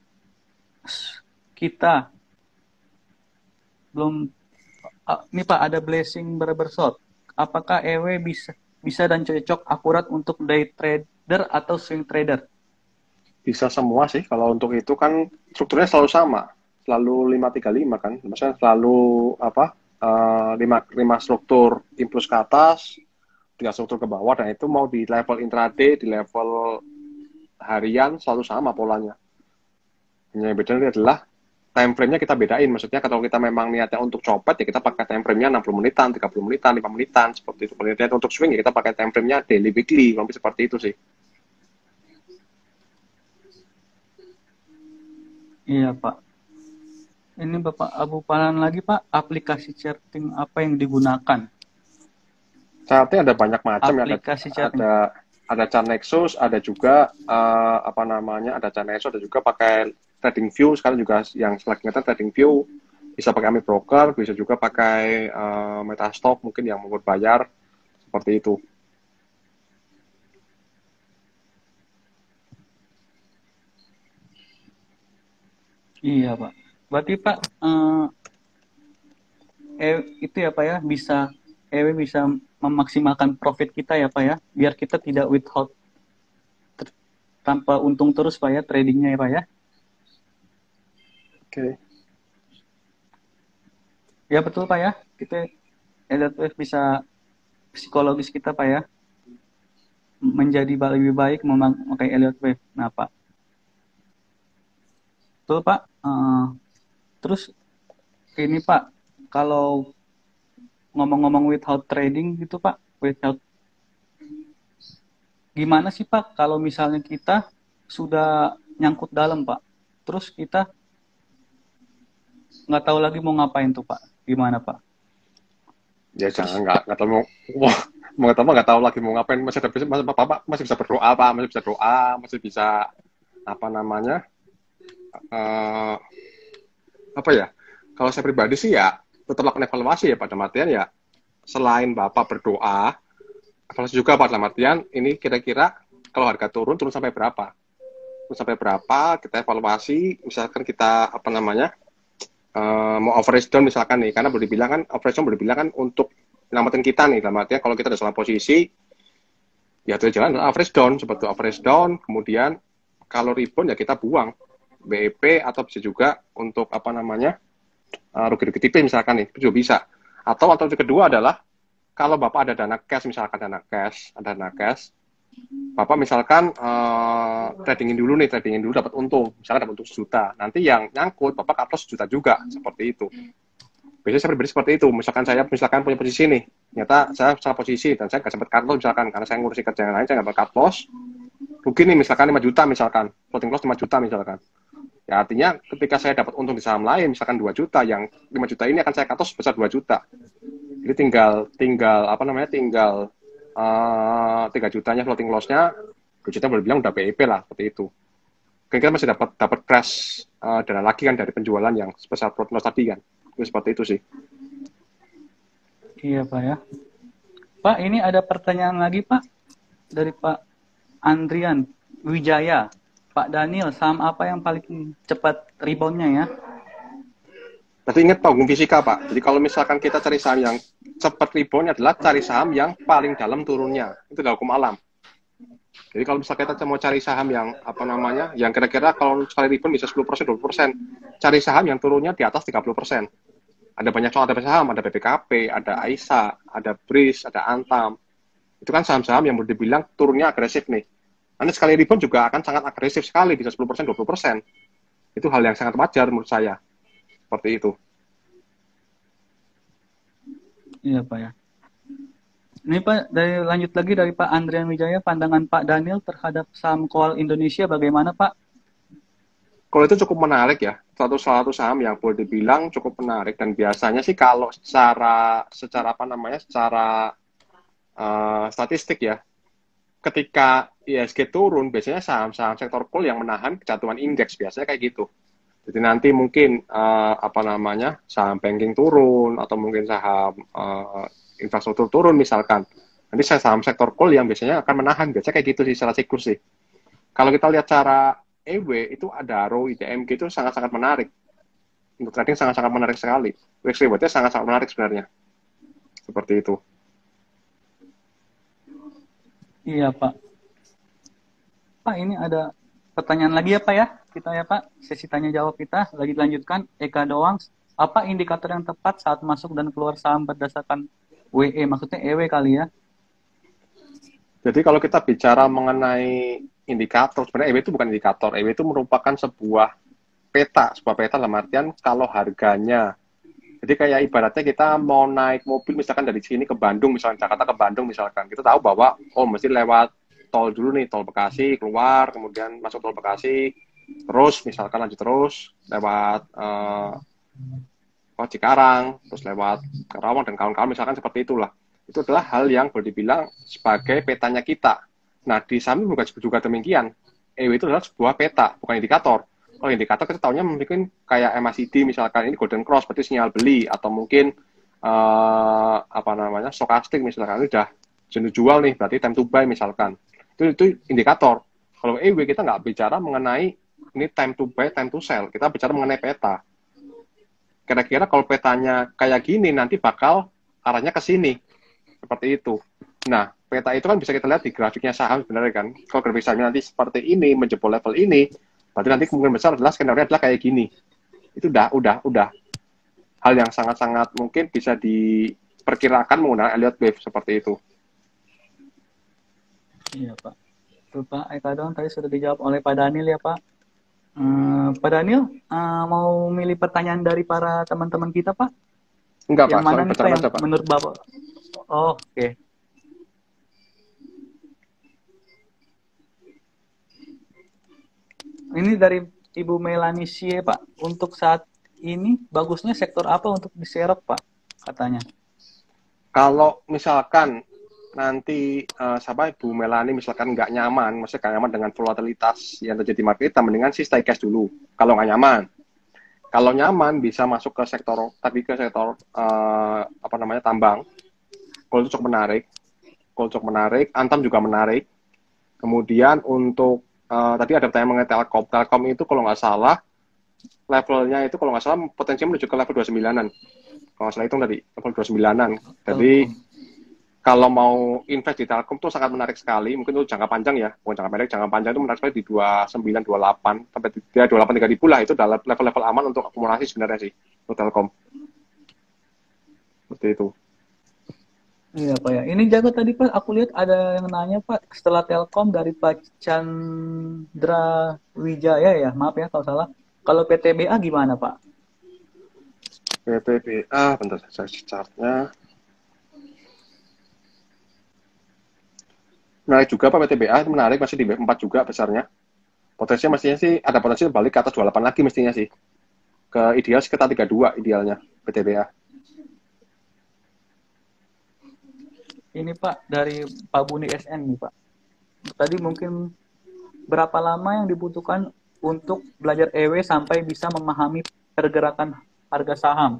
Speaker 1: kita belum, ini Pak ada blessing berbersot. Apakah EW bisa dan cocok akurat untuk day trader atau swing trader?
Speaker 2: Bisa semua sih, kalau untuk itu kan strukturnya selalu sama, selalu 535 kan, maksudnya selalu apa, 5 struktur impuls ke atas, 3 struktur ke bawah, dan itu mau di level intraday, di level harian selalu sama polanya. Hanya yang bedanya adalah time frame-nya kita bedain, maksudnya kalau kita memang niatnya untuk copet ya kita pakai time frame-nya 60 menitan, 30 menitan, 5 menitan, seperti itu. Kalau niatnya untuk swing ya kita pakai time frame-nya daily, weekly, seperti itu sih.
Speaker 1: Iya Pak. Ini Bapak Abu Palan lagi Pak, aplikasi charting apa yang digunakan?
Speaker 2: Chartnya ada banyak macam ya,
Speaker 1: Aplikasi charting.
Speaker 2: ada chart Nexus, ada juga ada chart Nexus, ada juga pakai Trading View, sekarang juga yang lagi ngetrend Trading View, bisa pakai Ami Broker, bisa juga pakai Metastock mungkin yang mau bayar, seperti itu.
Speaker 1: Iya Pak. Berarti Pak, itu ya Pak ya, EW bisa memaksimalkan profit kita ya Pak ya, biar kita tidak withhold tanpa untung terus Pak ya, tradingnya ya Pak ya.
Speaker 2: Oke.
Speaker 1: Ya betul Pak ya, kita Elliott Wave bisa psikologis kita Pak ya, menjadi lebih baik memakai Elliott Wave. Nah Pak, betul Pak. Terus ini Pak, kalau ngomong-ngomong without trading gitu Pak, gimana sih Pak kalau misalnya kita sudah nyangkut dalam Pak, terus kita nggak tahu lagi mau ngapain tuh Pak, gimana Pak?
Speaker 2: Ya jangan nggak tahu nggak tahu lagi mau ngapain, masih bisa berdoa Pak, masih bisa doa, masih bisa apa namanya apa ya, kalau saya pribadi sih ya tetap lakukan evaluasi ya, pada artian ya selain Bapak berdoa, evaluasi juga pada artian ini kira-kira kalau harga turun sampai berapa, kita evaluasi, misalkan kita apa namanya mau average down misalkan nih, karena boleh dibilang kan average down boleh dibilang kan untuk nyelamatin kita nih, dalam artian kalau kita ada salah posisi ya itu jalan average down, seperti average down, kemudian kalau rebound ya kita buang BEP, atau bisa juga untuk apa namanya rugi-rugi tipis misalkan nih, itu juga bisa. Atau alternatif kedua adalah kalau Bapak ada dana cash, misalkan ada dana cash, Bapak misalkan tradingin dulu dapat untung, misalkan dapat untung 1 juta. Nanti yang nyangkut Bapak cut loss 1 juta juga, seperti itu. Biasanya saya berbeda seperti itu. Misalkan punya posisi nih, ternyata saya salah posisi dan saya nggak sempat cut loss misalkan karena saya ngurusin kerjaan lain, saya nggak cut loss. Rugi nih misalkan 5 juta misalkan, floating loss 5 juta misalkan. Ya artinya ketika saya dapat untung di saham lain misalkan 2 juta, yang 5 juta ini akan saya cut loss sebesar 2 juta. Jadi tinggal apa namanya? Tinggal 3 jutanya floating loss-nya, 2 juta boleh bilang udah PEP lah seperti itu. Kita masih dapat crash dana lagi kan dari penjualan yang sebesar floating loss tadi kan. Itu seperti itu sih.
Speaker 1: Iya Pak ya. Pak, ini ada pertanyaan lagi Pak dari Pak Andrian Wijaya. Pak Daniel, saham apa yang paling cepat rebound-nya ya?
Speaker 2: Berarti ingat Pak, hukum fisika Pak. Jadi kalau misalkan kita cari saham yang cepat rebound adalah cari saham yang paling dalam turunnya. Itu adalah hukum alam. Jadi kalau misalkan kita mau cari saham yang apa namanya, yang kira-kira kalau sekali rebound bisa 10%, 20%, cari saham yang turunnya di atas 30%. Ada banyak saham, ada BPKP, ada AISA, ada BRIS, ada Antam. Itu kan saham-saham yang boleh dibilang turunnya agresif nih. Nanti sekali rebound juga akan sangat agresif sekali, bisa 10%, 20%. Itu hal yang sangat wajar menurut saya. Seperti itu.
Speaker 1: Iya Pak ya. Ini Pak, lanjut lagi dari Pak Andrian Wijaya, pandangan Pak Daniel terhadap saham Coal Indonesia bagaimana Pak?
Speaker 2: Kalau itu cukup menarik ya, satu saham yang boleh dibilang cukup menarik dan biasanya sih kalau secara apa namanya, secara statistik ya, ketika ISG turun biasanya saham-saham sektor coal yang menahan kejatuhan indeks biasanya kayak gitu. Jadi nanti mungkin apa namanya, saham banking turun atau mungkin saham infrastruktur turun misalkan. Nanti saham sektor coal yang biasanya akan menahan, biasanya kayak gitu sih secara siklus sih. Kalau kita lihat cara EW itu ada ROE IDMG itu sangat-sangat menarik. Untuk trading sangat-sangat menarik sekali. Risk rewardnya sangat-sangat menarik sebenarnya. Seperti itu.
Speaker 1: Iya Pak. Pak, ini ada pertanyaan lagi ya Pak ya? Kita ya Pak, sesi tanya jawab kita lagi dilanjutkan. Eka doang, apa indikator yang tepat saat masuk dan keluar saham berdasarkan WE? Maksudnya EW kali ya?
Speaker 2: Jadi kalau kita bicara mengenai indikator, sebenarnya EW itu bukan indikator. EW itu merupakan sebuah peta dalam artian kalau harganya. Jadi kayak ibaratnya kita mau naik mobil misalkan dari sini ke Bandung, misalkan Jakarta ke Bandung misalkan, kita tahu bahwa mesti lewat tol dulu nih, tol Bekasi keluar, kemudian masuk tol Bekasi, terus misalkan lanjut terus lewat Cikarang, terus lewat Karawang dan kawan-kawan misalkan seperti itulah. Itu adalah hal yang boleh dibilang sebagai petanya kita. Nah, di samping juga demikian. EW itu adalah sebuah peta, bukan indikator. Kalau indikator kita tahunya mungkin kayak MACD misalkan ini golden cross berarti sinyal beli, atau mungkin apa namanya, stokastik misalkan ini udah jenuh jual nih berarti time to buy misalkan. Itu indikator. Kalau EW kita nggak bicara mengenai ini time to buy, time to sell. Kita bicara mengenai peta. Kira-kira kalau petanya kayak gini nanti bakal arahnya ke sini. Seperti itu. Nah, peta itu kan bisa kita lihat di grafiknya saham sebenarnya kan. Kalau grafik sahamnya nanti seperti ini, menjebol level ini, berarti nanti kemungkinan besar adalah skenario adalah kayak gini. Itu udah hal yang sangat-sangat mungkin bisa diperkirakan menggunakan Elliott Wave seperti itu.
Speaker 1: Iya Pak. Tuh Pak, Eka doang tadi sudah dijawab oleh Pak Daniel ya Pak. Pak Daniel, mau milih pertanyaan dari para teman-teman kita Pak?
Speaker 2: Enggak
Speaker 1: Yang
Speaker 2: Pak,
Speaker 1: mana nih Pak yang
Speaker 2: aja, Pak.
Speaker 1: menurut Bapak? Oh, oke. Ini dari Ibu Melanie Sie, Pak. Untuk saat ini bagusnya sektor apa untuk diserap Pak? Katanya.
Speaker 2: Kalau misalkan nanti Ibu Melani misalkan nggak nyaman, maksudnya nggak nyaman dengan volatilitas yang terjadi di market kita, mendingan sih stay cash dulu. Kalau nggak nyaman, kalau nyaman bisa masuk ke sektor apa namanya, tambang. Gold itu cukup menarik, Antam juga menarik. Kemudian untuk tadi ada pertanyaan mengenai Telkom itu kalau nggak salah levelnya itu kalau nggak salah potensinya menuju ke level 29-an. Kalau nggak salah itu tadi level 29-an. Jadi kalau mau invest di Telkom tuh sangat menarik sekali. Mungkin itu jangka panjang ya, bukan jangka pendek, jangka panjang itu menarik sekali di 29, 28 sampai 28 3.000 lah, itu adalah level-level aman untuk akumulasi sebenarnya sih untuk Telkom. Seperti itu.
Speaker 1: Iya Pak ya. Ini jago tadi Pak, aku lihat ada yang nanya Pak setelah Telkom dari Pak Chandra Wijaya ya, maaf ya kalau salah. Kalau PTBA gimana Pak?
Speaker 2: PPBA, bentar saya chartnya. Menarik juga Pak PTBA, menarik, masih di B4 juga besarnya. Potensinya mestinya sih ada potensi balik ke atas 28 lagi mestinya sih. Ke ideal sekitar 32 idealnya PTBA.
Speaker 1: Ini Pak dari Pak Buni SN nih Pak. Tadi mungkin berapa lama yang dibutuhkan untuk belajar EW sampai bisa memahami pergerakan harga saham?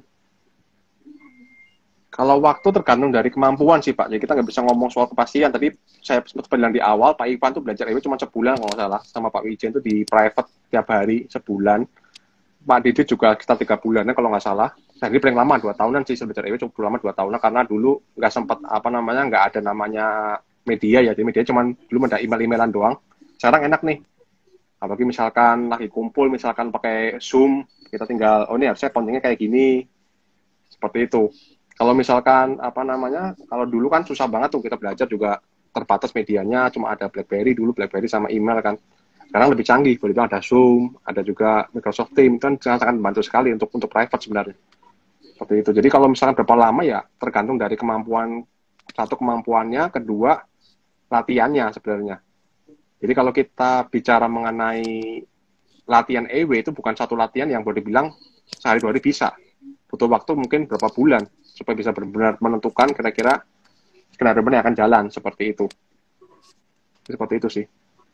Speaker 2: Kalau waktu tergantung dari kemampuan sih Pak. Jadi kita nggak bisa ngomong soal kepastian. Tadi saya sempat bilang di awal, Pak Ivan tuh belajar EW cuma sebulan kalau nggak salah. Sama Pak Wijen tuh di private tiap hari sebulan. Pak Didit juga kita 3 bulanan kalau nggak salah. Jadi paling lama 2 tahunan sih belajar EW, cukup lama 2 tahunan karena dulu nggak sempat apa namanya, nggak ada namanya media ya. Jadi media cuma belum ada email-emailan doang. Sekarang enak nih. Apalagi misalkan lagi kumpul, misalkan pakai Zoom, kita tinggal, oh ini harusnya kontennya kayak gini, seperti itu. Kalau misalkan apa namanya, kalau dulu kan susah banget tuh kita belajar juga terbatas medianya, cuma ada BlackBerry dulu, BlackBerry sama email kan. Sekarang lebih canggih, begitu ada Zoom, ada juga Microsoft Teams, itu kan sangat membantu sekali untuk private sebenarnya. Seperti itu. Jadi kalau misalkan berapa lama ya tergantung dari kemampuan, satu kemampuannya, kedua latihannya sebenarnya. Jadi kalau kita bicara mengenai latihan EW itu bukan satu latihan yang boleh dibilang sehari 2 hari bisa. Butuh waktu mungkin berapa bulan supaya bisa benar-benar menentukan kira-kira skenario mana yang akan jalan seperti itu. Seperti itu sih.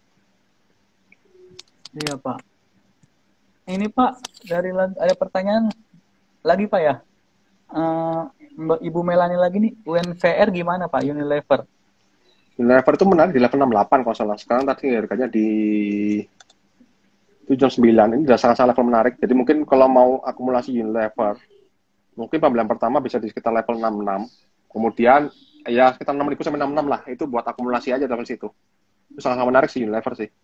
Speaker 1: Iya Pak. Ini Pak dari ada pertanyaan lagi Pak ya. Mbak Ibu Melani lagi nih, UNVR gimana Pak? Unilever.
Speaker 2: Unilever itu menarik di level 68 kalau salah. Sekarang tadi harganya di 79. Ini sudah sangat-sangat level menarik. Jadi mungkin kalau mau akumulasi Unilever, mungkin pembelian pertama bisa di sekitar level 66. Kemudian ya sekitar 6.000 sampai 66 lah. Itu buat akumulasi aja dari situ. Itu sangat-sangat menarik sih Unilever sih.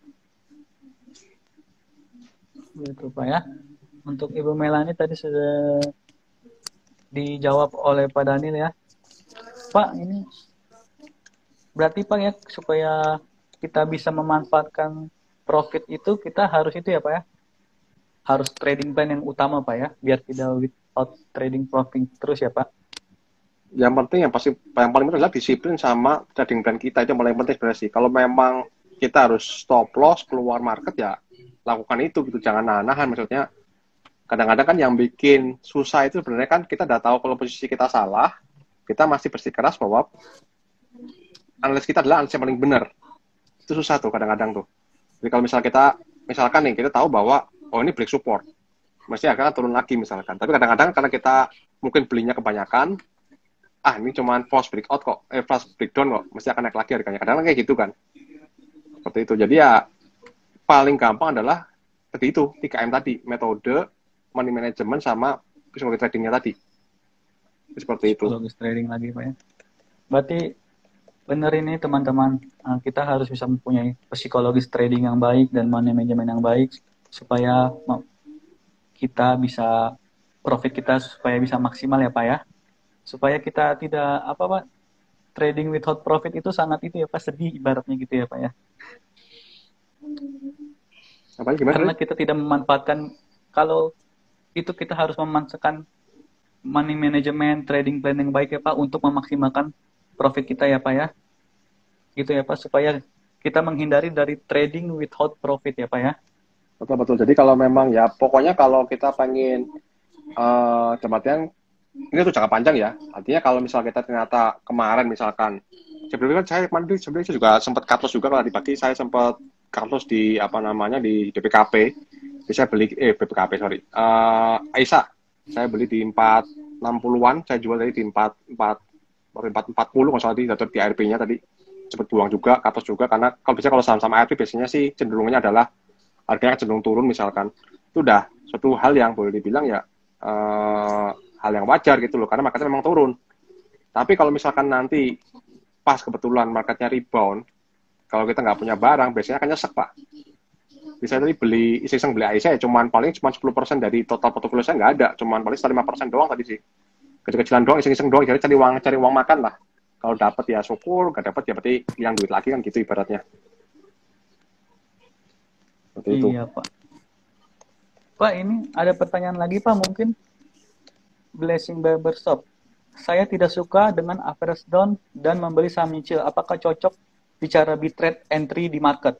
Speaker 1: Gitu Pak ya. Untuk Ibu Melani tadi sudah dijawab oleh Pak Daniel ya. Pak, ini berarti Pak ya supaya kita bisa memanfaatkan profit itu kita harus itu ya Pak ya. Harus trading plan yang utama Pak ya, biar tidak without trading profit terus ya Pak.
Speaker 2: Yang penting yang paling penting adalah disiplin sama trading plan kita, itu yang paling penting sebenarnya sih. Kalau memang kita harus stop loss keluar market ya lakukan itu gitu, jangan nahan. Maksudnya kadang-kadang kan yang bikin susah itu sebenarnya kan kita udah tahu kalau posisi kita salah, kita masih bersikeras bahwa analis kita adalah analis yang paling benar. Itu susah tuh kadang-kadang tuh. Jadi kalau misalkan nih kita tahu bahwa oh ini break support, mesti akan turun lagi misalkan. Tapi kadang-kadang karena kita mungkin belinya kebanyakan, ini cuma false breakout kok, false breakdown kok, mesti akan naik lagi harganya. Kadang-kadang kayak gitu kan. Seperti itu. Jadi ya paling gampang adalah seperti itu, 3M tadi, metode, money management, sama psikologi tradingnya tadi. Seperti itu.
Speaker 1: Psikologis trading lagi Pak ya. Berarti benar ini teman-teman, kita harus bisa mempunyai psikologis trading yang baik dan money management yang baik supaya kita bisa profit kita supaya bisa maksimal ya Pak ya. Supaya kita tidak apa Pak, trading without profit itu sangat itu ya Pak, sedih ibaratnya gitu ya Pak ya. Karena kita tidak memanfaatkan, kalau itu kita harus memanfaatkan money management, trading plan yang baik ya Pak untuk memaksimalkan profit kita ya Pak ya. Gitu ya Pak, supaya kita menghindari dari trading without profit ya Pak ya.
Speaker 2: Betul-betul. Jadi kalau memang ya pokoknya kalau kita pengen jembatan ini tuh jangka panjang ya. Artinya kalau misal kita ternyata kemarin misalkan sebelumnya saya juga sempat cut loss juga kalau dibagi, saya sempat cut loss di apa namanya di BPKP. Jadi saya beli BPKP sorry. Aisyah saya beli di 460-an, saya jual tadi di 440 kalau salah di ARP-nya tadi. Cepat buang juga, cut loss juga karena kalau saham-saham ARP biasanya sih cenderungnya adalah harganya cenderung turun misalkan. Itu udah suatu hal yang boleh dibilang ya hal yang wajar gitu loh, karena marketnya memang turun. Tapi kalau misalkan nanti pas kebetulan marketnya rebound, kalau kita nggak punya barang, biasanya akan nyesek, Pak. Bisa tadi iseng beli Aisyah ya cuman 10% dari total portofolio saya nggak ada, cuman paling 5% doang tadi sih. Kecil-kecilan doang, iseng-iseng doang, cari uang makan lah. Kalau dapat ya syukur, nggak dapat ya berarti hilang duit lagi kan gitu ibaratnya. Seperti itu.
Speaker 1: Iya, Pak. Pak, ini ada pertanyaan lagi, Pak, mungkin Blessing Barbershop. Saya tidak suka dengan average down dan membeli saham nyicil. Apakah cocok bicara trade entry di market?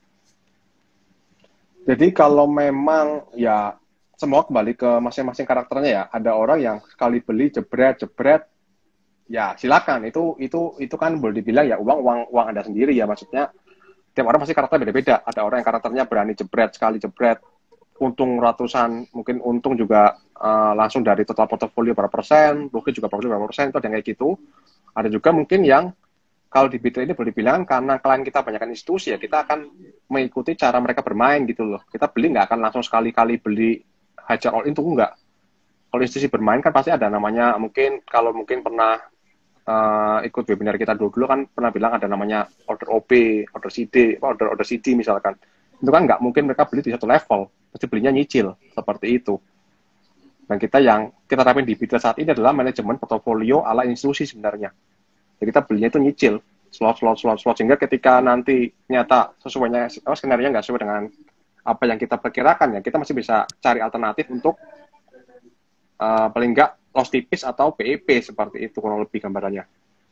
Speaker 2: Jadi kalau memang ya semua kembali ke masing-masing karakternya ya. Ada orang yang sekali beli jebret ya silakan. Itu kan boleh dibilang ya uang Anda sendiri ya. Maksudnya tiap orang pasti karakternya beda-beda. Ada orang yang karakternya berani sekali jebret, untung ratusan, mungkin untung juga langsung dari total portofolio berapa persen, rugi juga berapa persen, itu ada yang kayak gitu. Ada juga mungkin yang kalau di Bitra ini boleh dibilang karena klien kita banyakkan institusi ya, kita akan mengikuti cara mereka bermain gitu loh. Kita beli nggak akan langsung sekali-kali beli hajar all in tuh enggak. Kalau institusi bermain kan pasti ada namanya, mungkin kalau mungkin pernah ikut webinar kita dulu kan pernah bilang ada namanya order OP, order CD, order CD misalkan. Itu kan nggak mungkin mereka beli di satu level, pasti belinya nyicil, seperti itu. Dan kita terapin di Bitra saat ini adalah manajemen portofolio ala institusi sebenarnya. Jadi kita belinya itu nyicil, slot, sehingga ketika nanti nyata skenario nggak sesuai dengan apa yang kita perkirakan ya, kita masih bisa cari alternatif untuk paling nggak loss tipis atau PEP seperti itu kurang lebih gambarannya.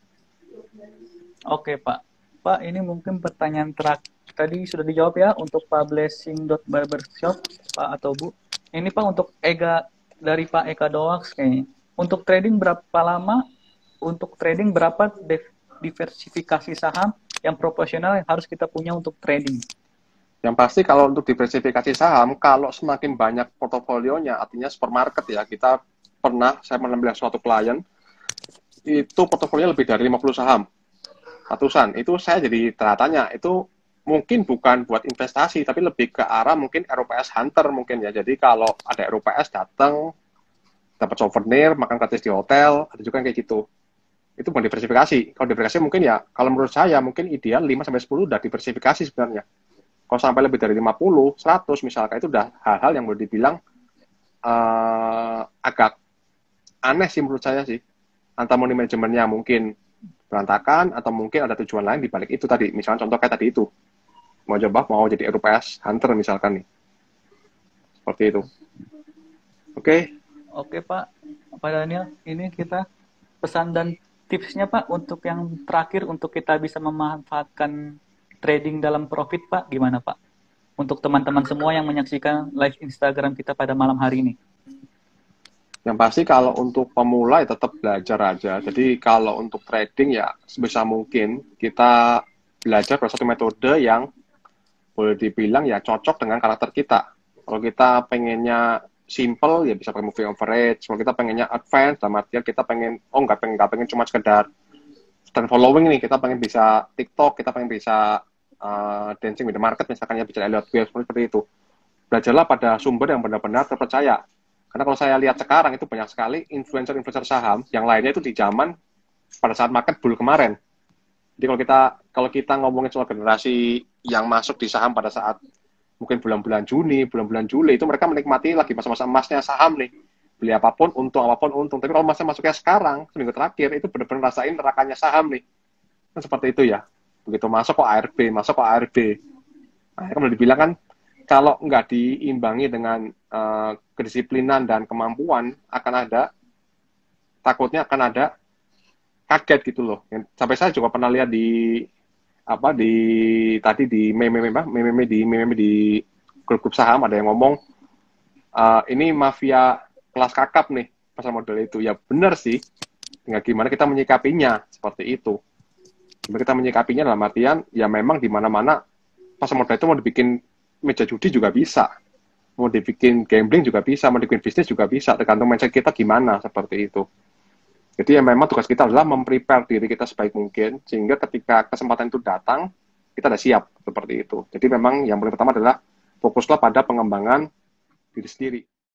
Speaker 1: Oke, Pak. Pak, ini mungkin pertanyaan terakhir. Tadi sudah dijawab ya untuk Pak Blessing.barbershop, Pak atau Bu. Ini Pak untuk dari Pak Eka Doax kayaknya. Untuk trading berapa lama? Untuk trading berapa diversifikasi saham yang proporsional yang harus kita punya untuk trading?
Speaker 2: Yang pasti kalau untuk diversifikasi saham, kalau semakin banyak portofolionya, artinya supermarket ya, saya mengambil suatu klien, itu portofolio lebih dari 50 saham, ratusan. Itu saya jadi tanya, itu mungkin bukan buat investasi, tapi lebih ke arah mungkin ROPS Hunter mungkin ya. Jadi kalau ada ROPS datang, dapat souvenir, makan gratis di hotel, ada juga yang kayak gitu. Itu bukan diversifikasi. Kalau diversifikasi mungkin ya, kalau menurut saya mungkin ideal 5-10 udah diversifikasi sebenarnya. Kalau sampai lebih dari 50, 100 misalkan, itu udah hal-hal yang boleh dibilang agak aneh sih menurut saya sih. Antara manajemennya mungkin berantakan, atau mungkin ada tujuan lain di balik itu tadi. Misalnya contoh kayak tadi itu. Mau jadi RUPS Hunter misalkan nih. Seperti itu. Oke.
Speaker 1: Oke, Pak. Pak Daniel, ini kita pesan dan tipsnya, Pak, untuk yang terakhir untuk kita bisa memanfaatkan trading dalam profit, Pak, gimana, Pak? Untuk teman-teman semua yang menyaksikan live Instagram kita pada malam hari ini.
Speaker 2: Yang pasti kalau untuk pemula ya tetap belajar aja. Jadi kalau untuk trading ya sebisa mungkin kita belajar pada satu metode yang boleh dibilang ya cocok dengan karakter kita. Kalau kita pengennya simple ya bisa pakai moving average. Kalau kita pengennya advance, dalam artian kita pengen nggak pengen cuma sekedar stand following nih, kita pengen bisa TikTok, kita pengen bisa dancing with the market misalkan ya, bicara Elliott Wave seperti itu. Belajarlah pada sumber yang benar-benar terpercaya. Karena kalau saya lihat sekarang itu banyak sekali influencer-influencer saham yang lainnya itu di zaman pada saat market bull kemarin. Jadi kalau kita ngomongin soal generasi yang masuk di saham pada saat mungkin bulan-bulan Juni, bulan-bulan Juli, itu mereka menikmati lagi masa-masa emasnya saham nih. Beli apapun untung. Tapi kalau masa masuknya sekarang, seminggu terakhir, itu benar-benar rasain nerakanya saham nih. Kan seperti itu ya. Begitu masuk kok ARB. Nah, kan boleh dibilang kan, kalau nggak diimbangi dengan kedisiplinan dan kemampuan, takutnya akan ada kaget gitu loh. Sampai saya juga pernah lihat di meme di grup-grup saham ada yang ngomong ini mafia kelas kakap nih pasar modal itu. Ya benar sih, tinggal gimana kita menyikapinya seperti itu. Gimana kita menyikapinya dalam artian ya memang di mana-mana pasar modal itu mau dibikin meja judi juga bisa, mau dibikin gambling juga bisa, mau dibikin bisnis juga bisa, tergantung mindset kita gimana seperti itu. Jadi ya memang tugas kita adalah memprepare diri kita sebaik mungkin, sehingga ketika kesempatan itu datang, kita sudah siap seperti itu. Jadi memang yang paling pertama adalah fokuslah pada pengembangan diri sendiri.